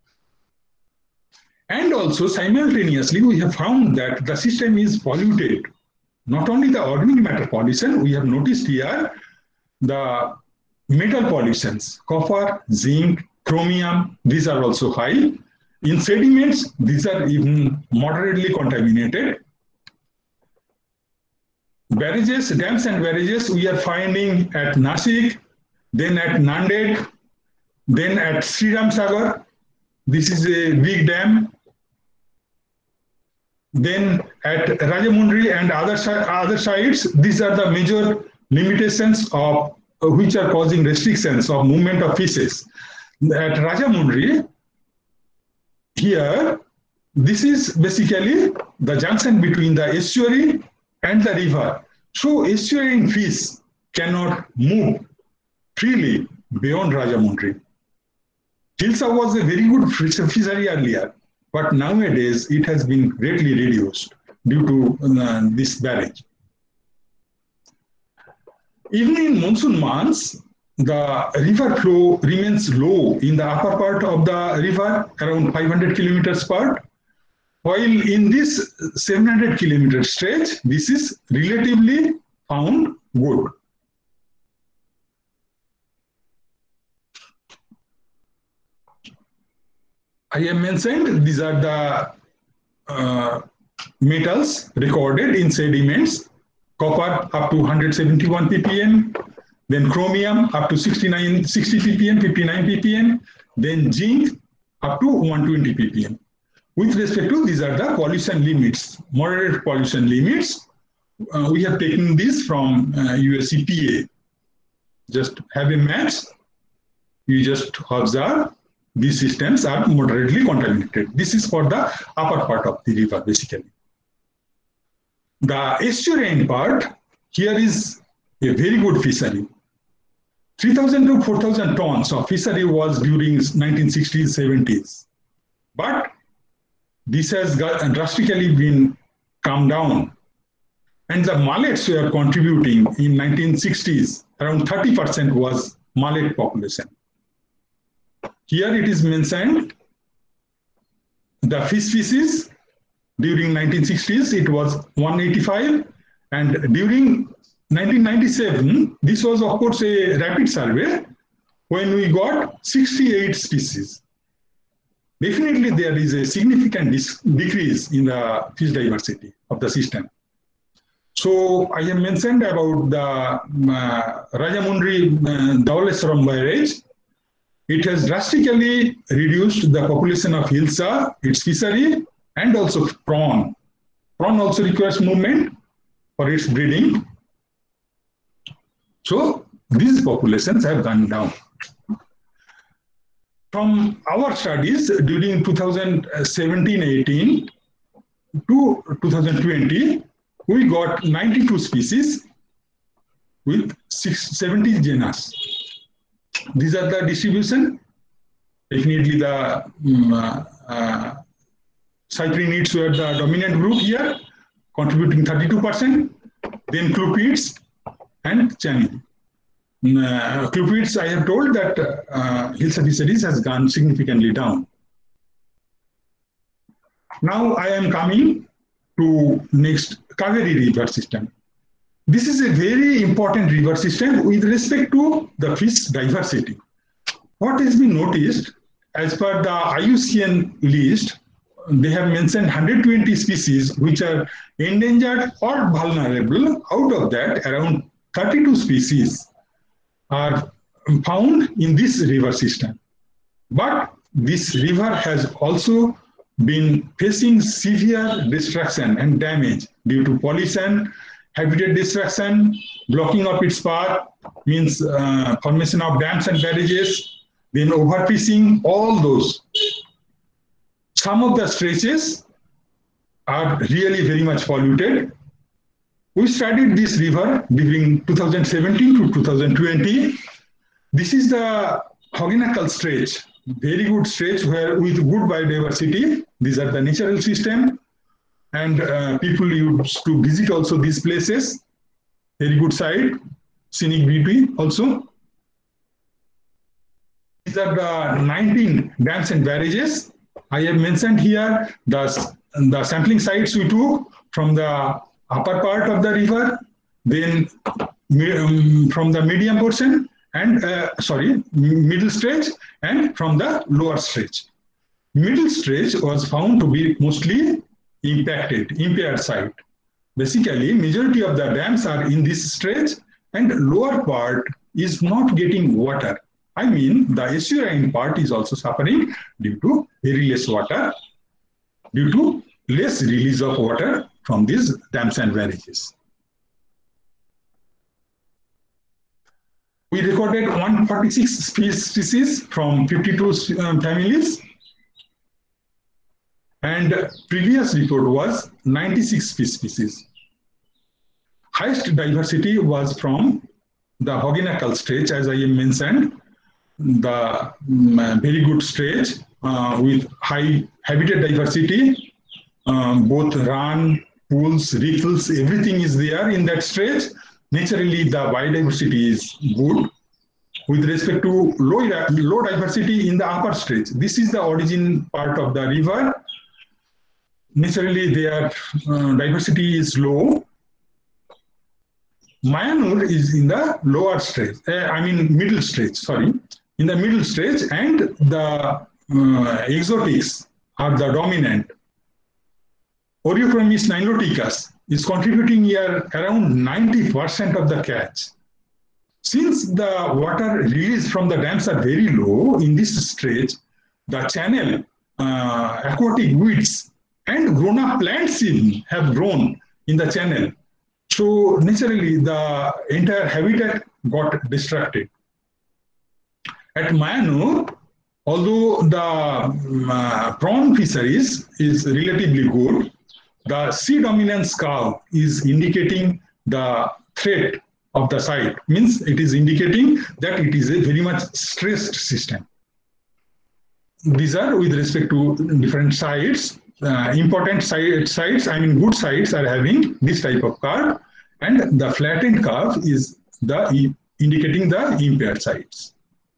And also simultaneously, we have found that the system is polluted. Not only the organic matter pollution, we have noticed here the metal pollutions, copper, zinc, chromium, these are also high. In sediments, these are even moderately contaminated. Barrages, dams and barrages, we are finding at Nasik, then at Nanded, then at Sriram Sagar. This is a big dam. Then at Rajamundry and other, other sites, these are the major limitations of uh, which are causing restrictions of movement of fishes. At Rajamundry, here, this is basically the junction between the estuary and the river. So estuarine fish cannot move freely beyond Rajamundry. Hilsa was a very good fishery earlier, but nowadays it has been greatly reduced due to uh, this barrage. Even in monsoon months, the river flow remains low in the upper part of the river, around five hundred kilometers part, while in this seven hundred kilometer stretch, this is relatively found good. I have mentioned these are the uh, metals recorded in sediments. Copper up to one hundred seventy-one p p m, then chromium up to sixty-nine, sixty p p m, fifty-nine p p m, then zinc up to one hundred twenty p p m. With respect to these are the pollution limits, moderate pollution limits. Uh, we have taken this from uh, U S E P A. Just have a match. You just observe these systems are moderately contaminated. This is for the upper part of the river, basically. The estuarine part, here is a very good fishery. three thousand to four thousand tons of fishery was during nineteen sixties, seventies. But this has got drastically been calmed down. And the mullets were contributing in nineteen sixties, around thirty percent was mullet population. Here it is mentioned the fish species during nineteen sixties, it was one eighty-five, and during nineteen ninety-seven, this was of course a rapid survey when we got sixty-eight species. Definitely there is a significant decrease in the fish diversity of the system. So I have mentioned about the uh, Rajamundry uh, Dhawaleshwaram barrage. It has drastically reduced the population of hilsa, its fishery, and also prawn. Prawn also requires movement for its breeding. So these populations have gone down. From our studies during two thousand seventeen eighteen to two thousand twenty, we got ninety-two species with seventy genus. These are the distribution. Definitely the um, uh, uh, cyprinids were the dominant group here, contributing thirty-two percent. Then clupids and channel. Uh, clupids, I have told that uh, hilsa fisheries has gone significantly down. Now I am coming to next Kaveri river system. This is a very important river system with respect to the fish diversity. What has been noticed, as per the I U C N list, they have mentioned one hundred twenty species which are endangered or vulnerable. Out of that, around thirty-two species are found in this river system. But this river has also been facing severe destruction and damage due to pollution, habitat destruction, blocking of its path, means uh, formation of dams and barrages, then overfishing, all those. Some of the stretches are really very much polluted. We studied this river during two thousand seventeen to two thousand twenty. This is the Hogenakkal stretch, very good stretch where with good biodiversity. These are the natural system, and uh, people used to visit also these places. Very good site, scenic beauty also. These are the nineteen dams and barrages. I have mentioned here the, the sampling sites we took from the upper part of the river, then um, from the medium portion, and uh, sorry, middle stretch, and from the lower stretch. Middle stretch was found to be mostly impacted, impaired site. Basically, majority of the dams are in this stretch, and lower part is not getting water. I mean, the estuarine part is also suffering due to very less water, due to less release of water from these dams and barrages. We recorded one hundred forty-six species from fifty-two um, families, and previous report was ninety-six species. Highest diversity was from the Hogenakkal stretch, as I mentioned, the um, very good stretch uh, with high habitat diversity, um, both run, pools, riffles, everything is there in that stretch. Naturally, the biodiversity is good. With respect to low, low diversity in the upper stretch, this is the origin part of the river. Naturally, their uh, diversity is low. Mayanur is in the lower stretch, uh, I mean middle stretch, sorry, in the middle stretch, and the uh, exotics are the dominant. Oreochromis niloticus is contributing here around ninety percent of the catch. Since the water released from the dams are very low in this stretch, the channel, uh, aquatic weeds, and grown-up plants even have grown in the channel. So naturally, the entire habitat got destructed. At Mayanur, although the um, uh, prawn fisheries is relatively good, the sea dominance curve is indicating the threat of the site, means it is indicating that it is a very much stressed system. These are with respect to different sites. Uh, important site, sites, I mean good sites are having this type of curve, and the flattened curve is the indicating the impaired sites.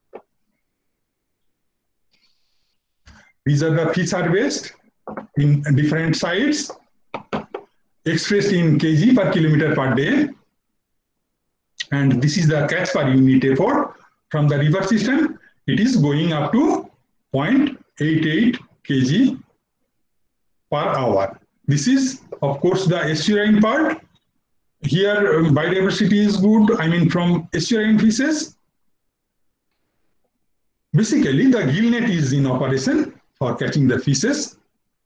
These are the fish harvest in different sites expressed in kg per kilometer per day, and this is the catch per unit effort from the river system. It is going up to zero point eight eight kg per hour. This is, of course, the estuarine part. Here, um, biodiversity is good, I mean, from estuarine fishes. Basically, the gill net is in operation for catching the fishes.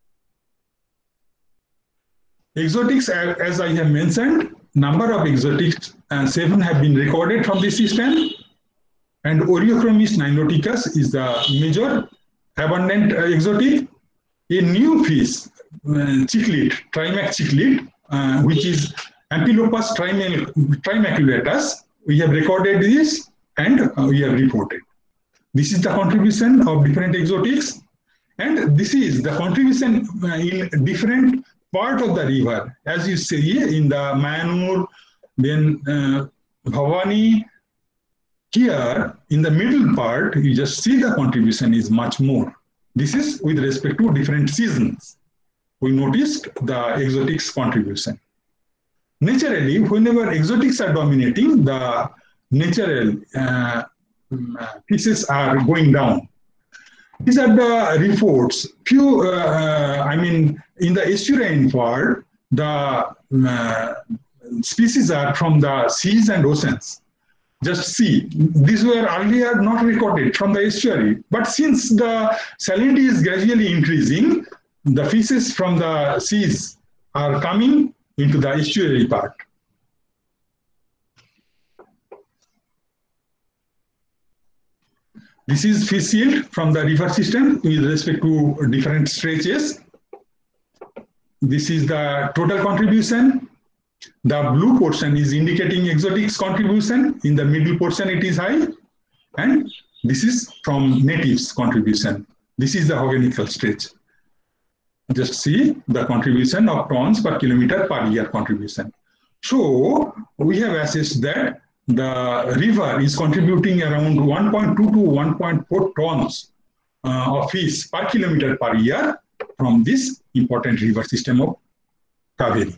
Exotics, as I have mentioned, number of exotics, uh, seven have been recorded from this system. And Oreochromis niloticus is the major abundant uh, exotic. A new fish, uh, cichlid, Trimac cichlid, uh, which is Amphilopas trimaculatus, we have recorded this and uh, we have reported. This is the contribution of different exotics, and this is the contribution uh, in different part of the river. As you see in the Mayanur, then uh, Bhavani, here in the middle part, you just see the contribution is much more. This is with respect to different seasons. We noticed the exotics contribution. Naturally, whenever exotics are dominating, the natural uh, fishes are going down. These are the reports. Few, uh, I mean, in the estuarine part, the uh, species are from the seas and oceans. Just see, these were earlier not recorded from the estuary. But since the salinity is gradually increasing, the fishes from the seas are coming into the estuary part. This is fish yield from the river system with respect to different stretches. This is the total contribution. The blue portion is indicating exotics contribution. In the middle portion, it is high. And this is from natives contribution. This is the organical stretch. Just see the contribution of tons per kilometer per year contribution. So we have assessed that the river is contributing around one point two to one point four tons uh, of fish per kilometer per year from this important river system of Kaveri.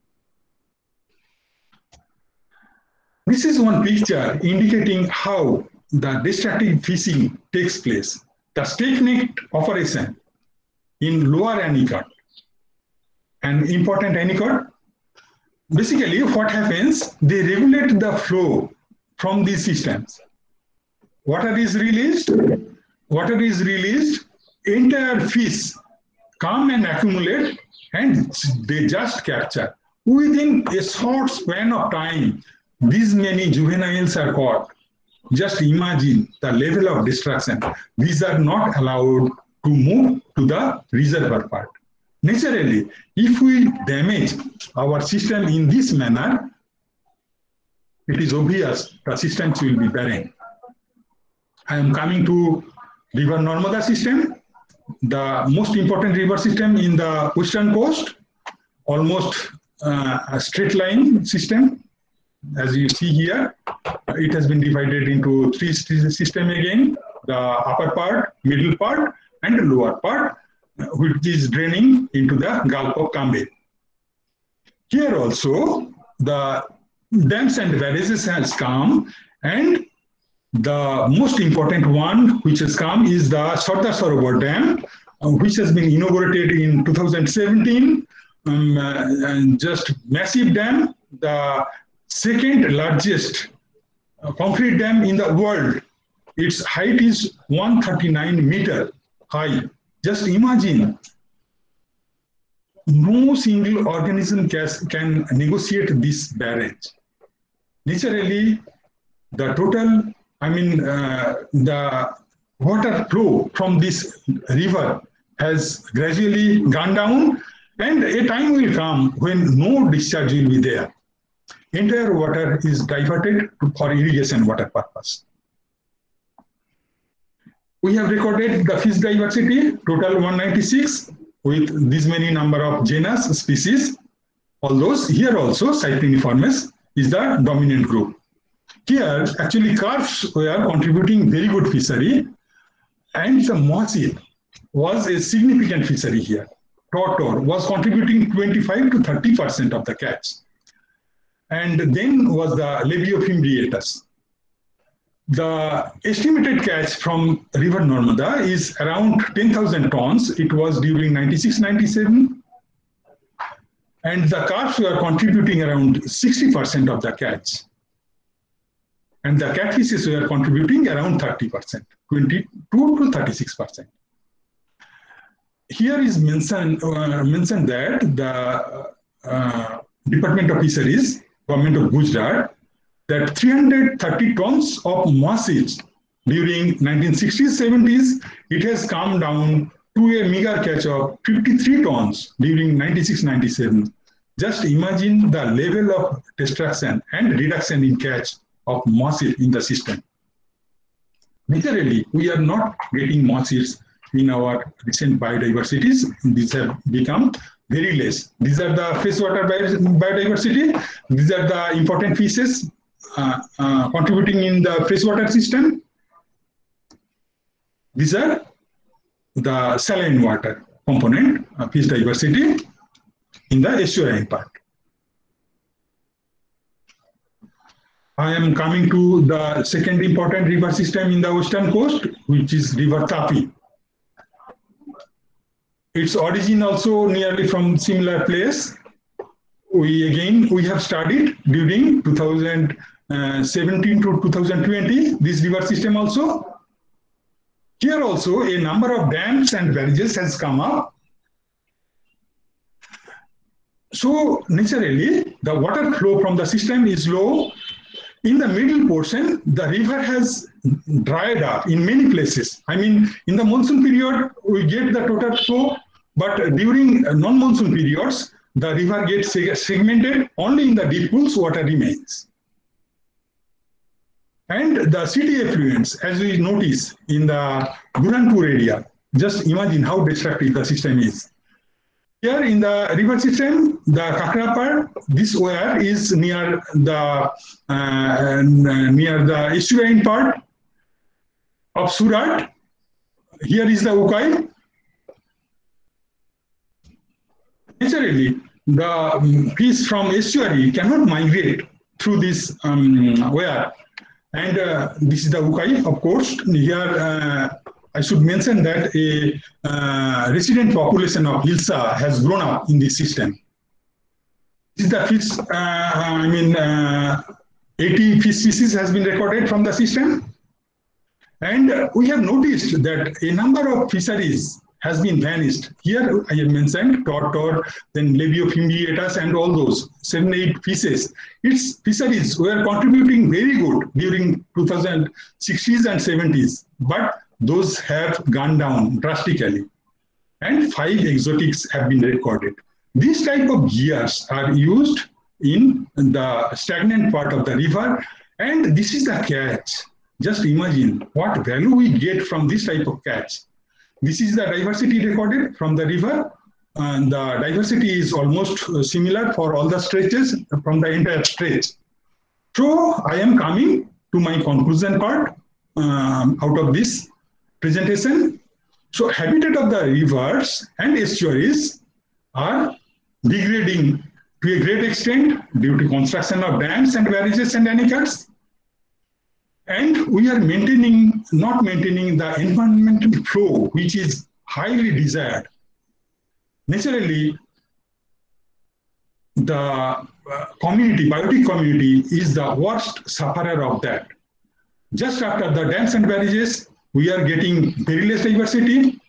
This is one picture indicating how the destructive fishing takes place. The stake-net operation in lower Anikot, an important Anikot. Basically, what happens, they regulate the flow from these systems. Water is released, water is released, entire fish come and accumulate, and they just capture. Within a short span of time, these many juveniles are caught. Just imagine the level of destruction. These are not allowed to move to the reservoir part. Naturally, if we damage our system in this manner, it is obvious the systems will be barren. I am coming to river Narmada system, the most important river system in the western coast, almost uh, a straight line system. As you see here, it has been divided into three systems again, the upper part, middle part, and the lower part, which is draining into the Gulf of Cambay. Here also, the dams and barrages has come, and the most important one which has come is the Sardar Sarovar Dam, uh, which has been inaugurated in two thousand seventeen, um, uh, and just massive dam, the second largest uh, concrete dam in the world. Its height is one hundred thirty-nine meter high. Just imagine, no single organism can negotiate this barrage. Naturally, the total, I mean, uh, the water flow from this river has gradually gone down, and a time will come when no discharge will be there. Entire water is diverted for irrigation water purpose. We have recorded the fish diversity, total one hundred ninety-six, with this many number of genus, species. Although here also Cypriniformes is the dominant group. Here actually carps were contributing very good fishery, and the mossel was a significant fishery here. Tortor was contributing twenty-five to thirty percent of the catch. And then was the Labiophimbreatus. The estimated catch from River Narmada is around ten thousand tons. It was during ninety-six ninety-seven. And the carps were contributing around sixty percent of the catch. And the catfishes were contributing around thirty percent, twenty-two to thirty-six percent. Here is mentioned, uh, mentioned that the uh, Department of Fisheries, Government of Gujarat, that three hundred thirty tons of mussels during nineteen sixties, seventies, it has come down to a meager catch of fifty-three tons during ninety-six ninety-seven. Just imagine the level of destruction and reduction in catch of mussel in the system. Naturally, we are not getting mussels in our recent biodiversities. These have become very less. These are the freshwater biodiversity. These are the important fishes uh, uh, contributing in the freshwater system. These are the saline water component of fish diversity in the estuarine part. I am coming to the second important river system in the western coast, which is River Tapi. Its origin also nearly from similar place. We again, we have studied during two thousand seventeen to two thousand twenty, this river system also. Here also a number of dams and barrages has come up. So naturally, the water flow from the system is low. In the middle portion, the river has dried up in many places. I mean, in the monsoon period, we get the total flow, but during non-monsoon periods, the river gets segmented. Only in the deep pools, water remains. And the city effluents, as we notice in the Burhanpur area, just imagine how destructive the system is. Here in the river system, the Kakrapar, this wire is near the uh, near the estuarine part of Surat. Here is the Ukai. Naturally, the fish from estuary cannot migrate through this um, wire. And uh, this is the Ukai, of course. Here, uh, I should mention that a uh, resident population of Hilsa has grown up in this system. This is the fish, uh, I mean, uh, eighty fish species has been recorded from the system. And uh, we have noticed that a number of fisheries has been vanished. Here I have mentioned Tortor, then Labiophimbreatus and all those seven, eight fishes. Its fisheries were contributing very good during two thousand sixties and seventies, but those have gone down drastically. And five exotics have been recorded. These type of gears are used in the stagnant part of the river, and this is the catch. Just imagine what value we get from this type of catch. This is the diversity recorded from the river, and the diversity is almost similar for all the stretches from the entire stretch. So I am coming to my conclusion part um, out of this presentation. So habitat of the rivers and estuaries are degrading to a great extent due to construction of dams and barrages and anicuts. And we are maintaining, not maintaining the environmental flow, which is highly desired. Naturally, the uh, community, biotic community is the worst sufferer of that. Just after the dams and barrages, we are getting very less diversity.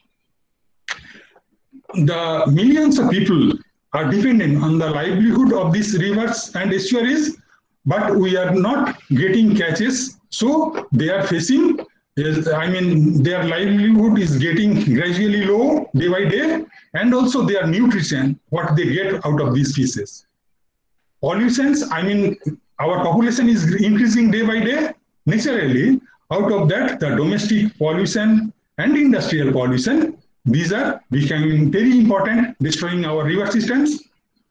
The millions of people are dependent on the livelihood of these rivers and estuaries, but we are not getting catches. So they are facing Is, I mean, their livelihood is getting gradually low day by day, and also their nutrition, what they get out of these fishes. Pollutions, I mean, our population is increasing day by day. Naturally, out of that, the domestic pollution and industrial pollution, these are becoming very important, destroying our river systems.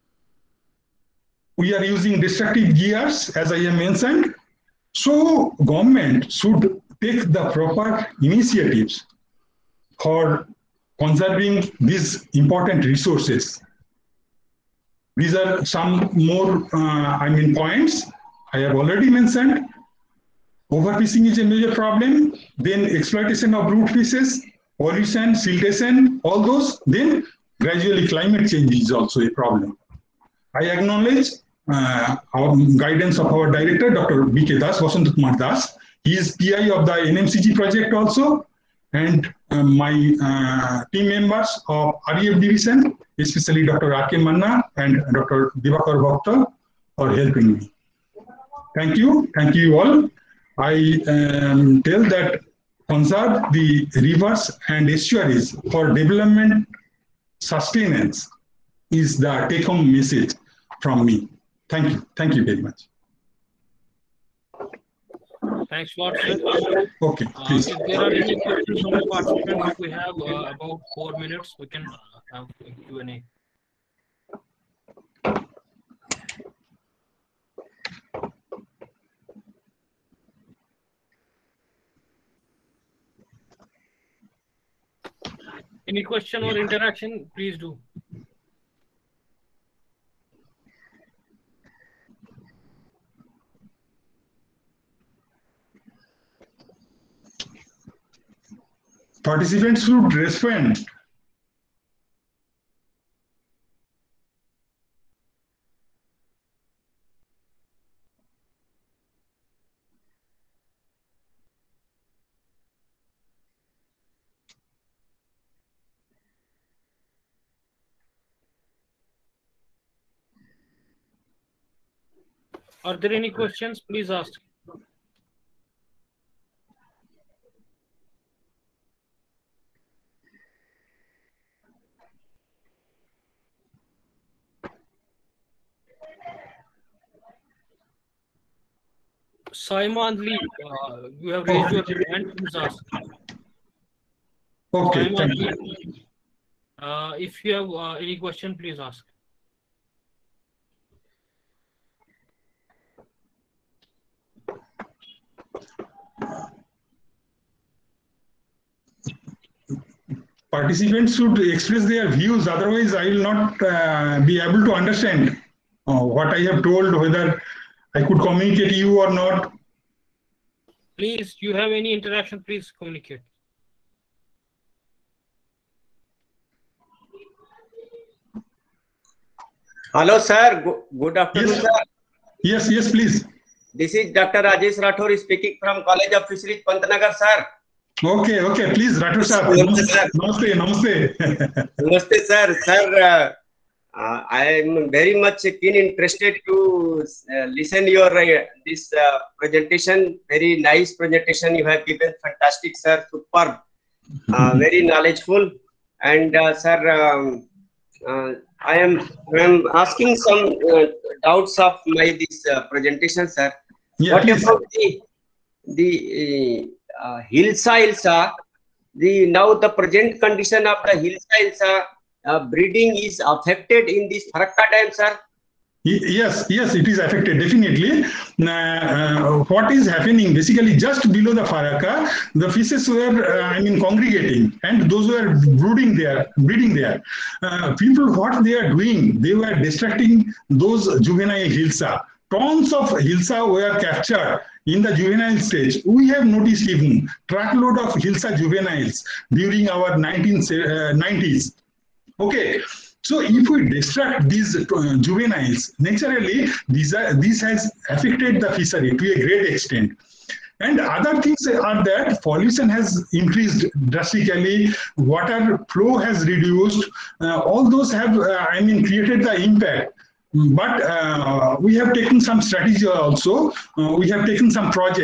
We are using destructive gears, as I have mentioned. So government should take the proper initiatives for conserving these important resources. These are some more, uh, I mean, points I have already mentioned. Overfishing is a major problem. Then exploitation of root fishes, pollution, siltation, all those. Then gradually climate change is also a problem. I acknowledge uh, our guidance of our director, Doctor B K Das, Vasant Kumar Das. He is P I of the N M C G project also, and uh, my uh, team members of R E F division, especially Doctor R K Manna and Doctor Divakar Bhakta, for helping me. Thank you. Thank you all. I um, tell that conserve the rivers and estuaries for development sustenance is the take-home message from me. Thank you. Thank you very much. Thanks a lot, sir. Okay, please. Uh, if there are any questions from the participants, we have uh, about four minutes. We can uh, have a Q and A. Any question or interaction, please do. Participants should respond. Are there any questions? Please ask. Simon Lee, uh, you have raised your hand. Please ask. Okay, Simon thank Lee, you. uh, if you have uh, any question, please ask. Participants should express their views, otherwise I will not uh, be able to understand uh, what I have told, whether I could communicate you or not. Please, you have any interaction, please communicate. Hello, sir. Good, good afternoon, Yes. sir. Yes, yes, please. This is Doctor Rajesh Rathore speaking from College of Fisheries, Pantnagar, sir. Okay, okay, please, Rathore sir. Namaste, sir. Namaste, namaste. Namaste, sir. Sir, uh, uh, I am very much keen interested to uh, listen your uh, this uh, presentation. Very nice presentation you have given. Fantastic, sir. Superb. Uh, very knowledgeable. And uh, sir, um, uh, I am I am asking some uh, doubts of my this uh, presentation, sir. Yeah, What please. about the the uh, Hilsa Hilsa? The now the present condition of the Hilsa Hilsa uh, breeding is affected in this Farakka Dam, sir. Y- Yes, yes, it is affected, definitely. Uh, uh, what is happening, basically, just below the Farakka, the fishes were, uh, I mean, congregating, and those were brooding there, breeding there. Uh, people, what they are doing, they were destructing those juvenile hilsa. Tons of hilsa were captured in the juvenile stage. We have noticed even truckload of hilsa juveniles during our nineteen nineties. Okay. So if we destruct these uh, juveniles, naturally, these are, this has affected the fishery to a great extent. And other things are that pollution has increased drastically, water flow has reduced, uh, all those have, uh, I mean, created the impact. But uh, we have taken some strategy also, uh, we have taken some project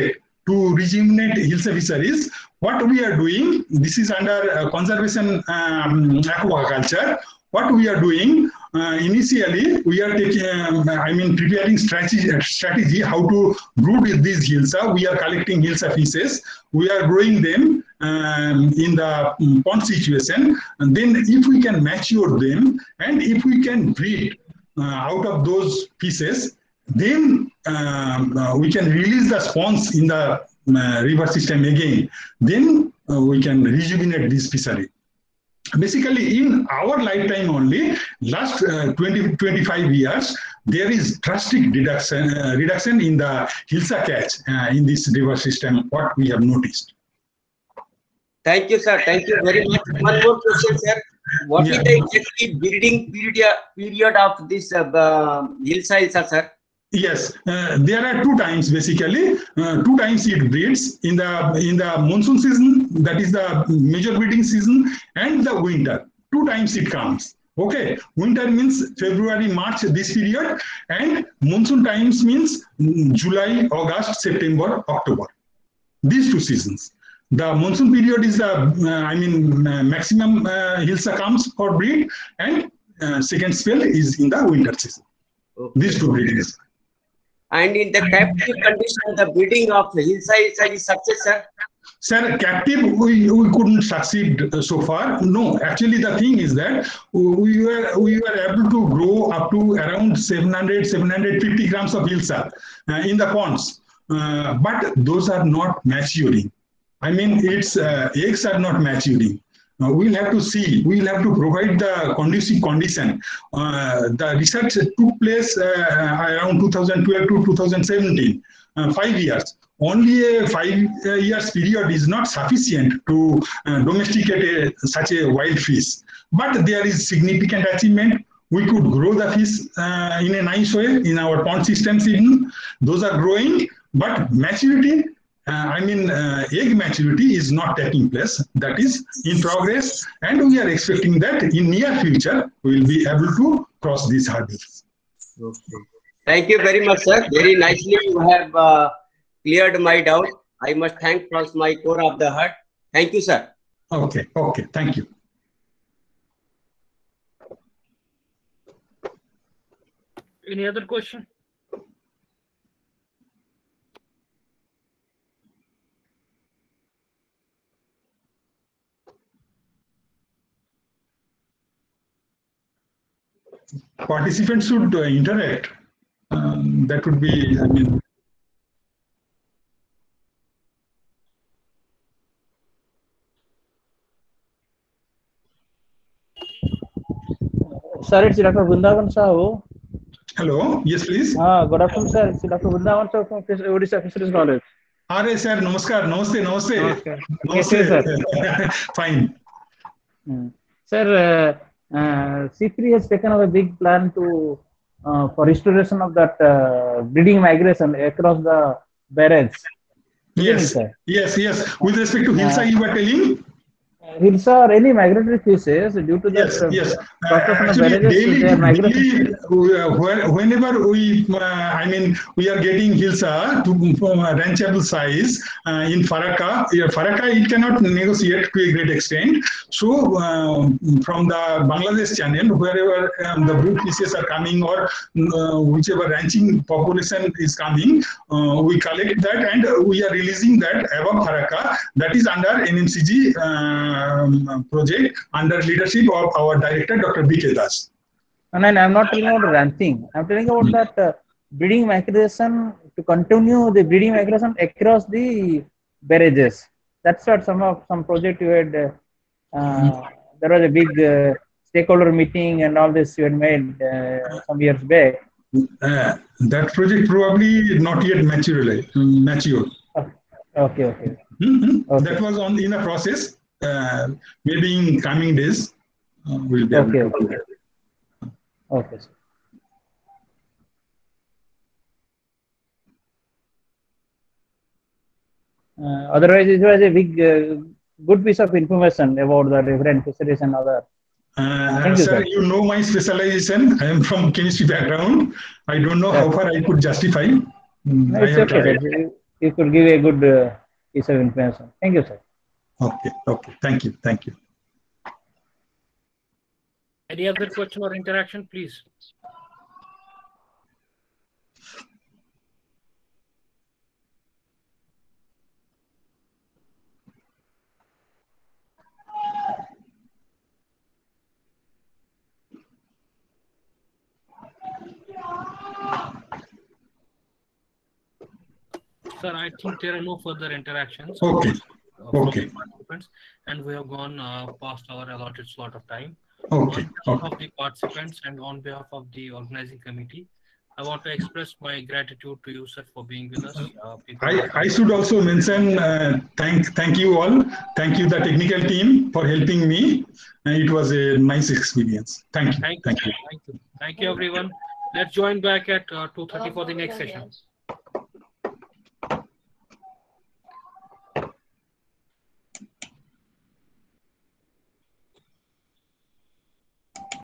to rejuvenate Hilsa fisheries, what we are doing, this is under uh, conservation um, aquaculture. What we are doing, uh, initially, we are taking, um, I mean, preparing strategy, strategy how to brood these Hilsa. We are collecting Hilsa fishes. We are growing them um, in the um, pond situation. And then if we can mature them, and if we can breed uh, out of those fishes, then um, uh, we can release the spawns in the uh, river system again. Then uh, we can rejuvenate this fishery. Basically, in our lifetime only, last uh, twenty to twenty-five years, there is drastic reduction, uh, reduction in the Hilsa catch uh, in this river system, what we have noticed. Thank you, sir. Thank you very much. One more question, sir. What yeah. is the exactly breeding period, period of this uh, uh, Hilsa, sir? Yes, uh, there are two times basically. Uh, two times it breeds in the in the monsoon season, that is the major breeding season, and the winter. Two times it comes. Okay, winter means February, March, this period, and monsoon times means July, August, September, October. These two seasons. The monsoon period is the uh, I mean uh, maximum uh, Hilsa comes for breed, and uh, second spell is in the winter season. Okay. These two breedings. And in the captive condition, the breeding of Hilsa is success, sir? Sir, captive, we, we couldn't succeed so far. No, actually the thing is that we were we were able to grow up to around seven hundred, seven hundred fifty grams of Hilsa uh, in the ponds. Uh, but those are not maturing. I mean, its uh, eggs are not maturing. Uh, we'll have to see, we'll have to provide the conducive condition. Uh, the research took place uh, around two thousand twelve to two thousand seventeen, uh, five years. Only a five years period is not sufficient to uh, domesticate a, such a wild fish. But there is significant achievement. We could grow the fish uh, in a nice way in our pond systems even. Those are growing, but maturity, Uh, I mean, uh, egg maturity is not taking place. That is in progress, and we are expecting that in near future we will be able to cross these hurdles. Okay. Thank you very much, sir. Very nicely you have uh, cleared my doubt. I must thank from my core of the heart. Thank you, sir. Okay. Okay. Thank you. Any other question? Participants should uh, interact. Um, that would be, I mean. Sir, it's Doctor Vrindavan Sahu. Hello. Yes, please. Ah, good afternoon, sir. It's Doctor Vrindavan Sahu from Odisha Fisheries College. Are sir, namaskar, namaste, namaste. Namaskar. Namaste. Yes, sir. Fine. Hmm. Sir, uh, uh, C three has taken up a big plan to uh, for restoration of that uh, breeding migration across the barrage. Yes, yes, yes. With respect to Hilsa, uh, you were telling? Hilsa or any migratory fishes due to that. Yes, uh, yes. Uh, actually, daily, daily, uh, whenever we, uh, I mean, we are getting Hilsa to uh, ranchable size uh, in Farakka. Yeah, Farakka, it cannot negotiate to a great extent. So, uh, from the Bangladesh channel, wherever um, the brood fishes are coming or uh, whichever ranching population is coming, uh, we collect that and we are releasing that above Farakka. That is under N M C G. Uh, Um, project under leadership of our director, Doctor B K Das. And I'm not talking about ranching. I'm telling about mm. that uh, breeding migration, to continue the breeding migration across the barrages. That's what some of some project you had. Uh, uh, there was a big uh, stakeholder meeting and all this you had made uh, some years back. Uh, that project probably not yet mature. Mature. Okay, okay. Mm-hmm. Okay. That was on in a process. Uh, maybe in coming days uh, we'll be okay, able to okay. Okay. Uh, otherwise, it was a big, uh, good piece of information about the different fisheries and other. Uh, Thank you, sir, sir, you know my specialization. I am from chemistry background. I don't know yes. how far I could justify. No, it's okay. you could give a good uh, piece of information. Thank you, sir. Okay, okay. Thank you, thank you. Any other question or interaction, please? Sir, I think there are no further interactions. Okay. Uh, from Okay. the participants, and we have gone uh, past our allotted slot of time. Okay. On behalf Okay. of the participants and on behalf of the organizing committee, I want to express my gratitude to you, sir, for being with us. Uh, I, I should also mention uh, thank thank you all. Thank you the technical team for helping me. And it was a nice experience. Thank you. Thank you. Thank you. Thank you. Thank you, everyone. Let's join back at uh, two thirty for the next session.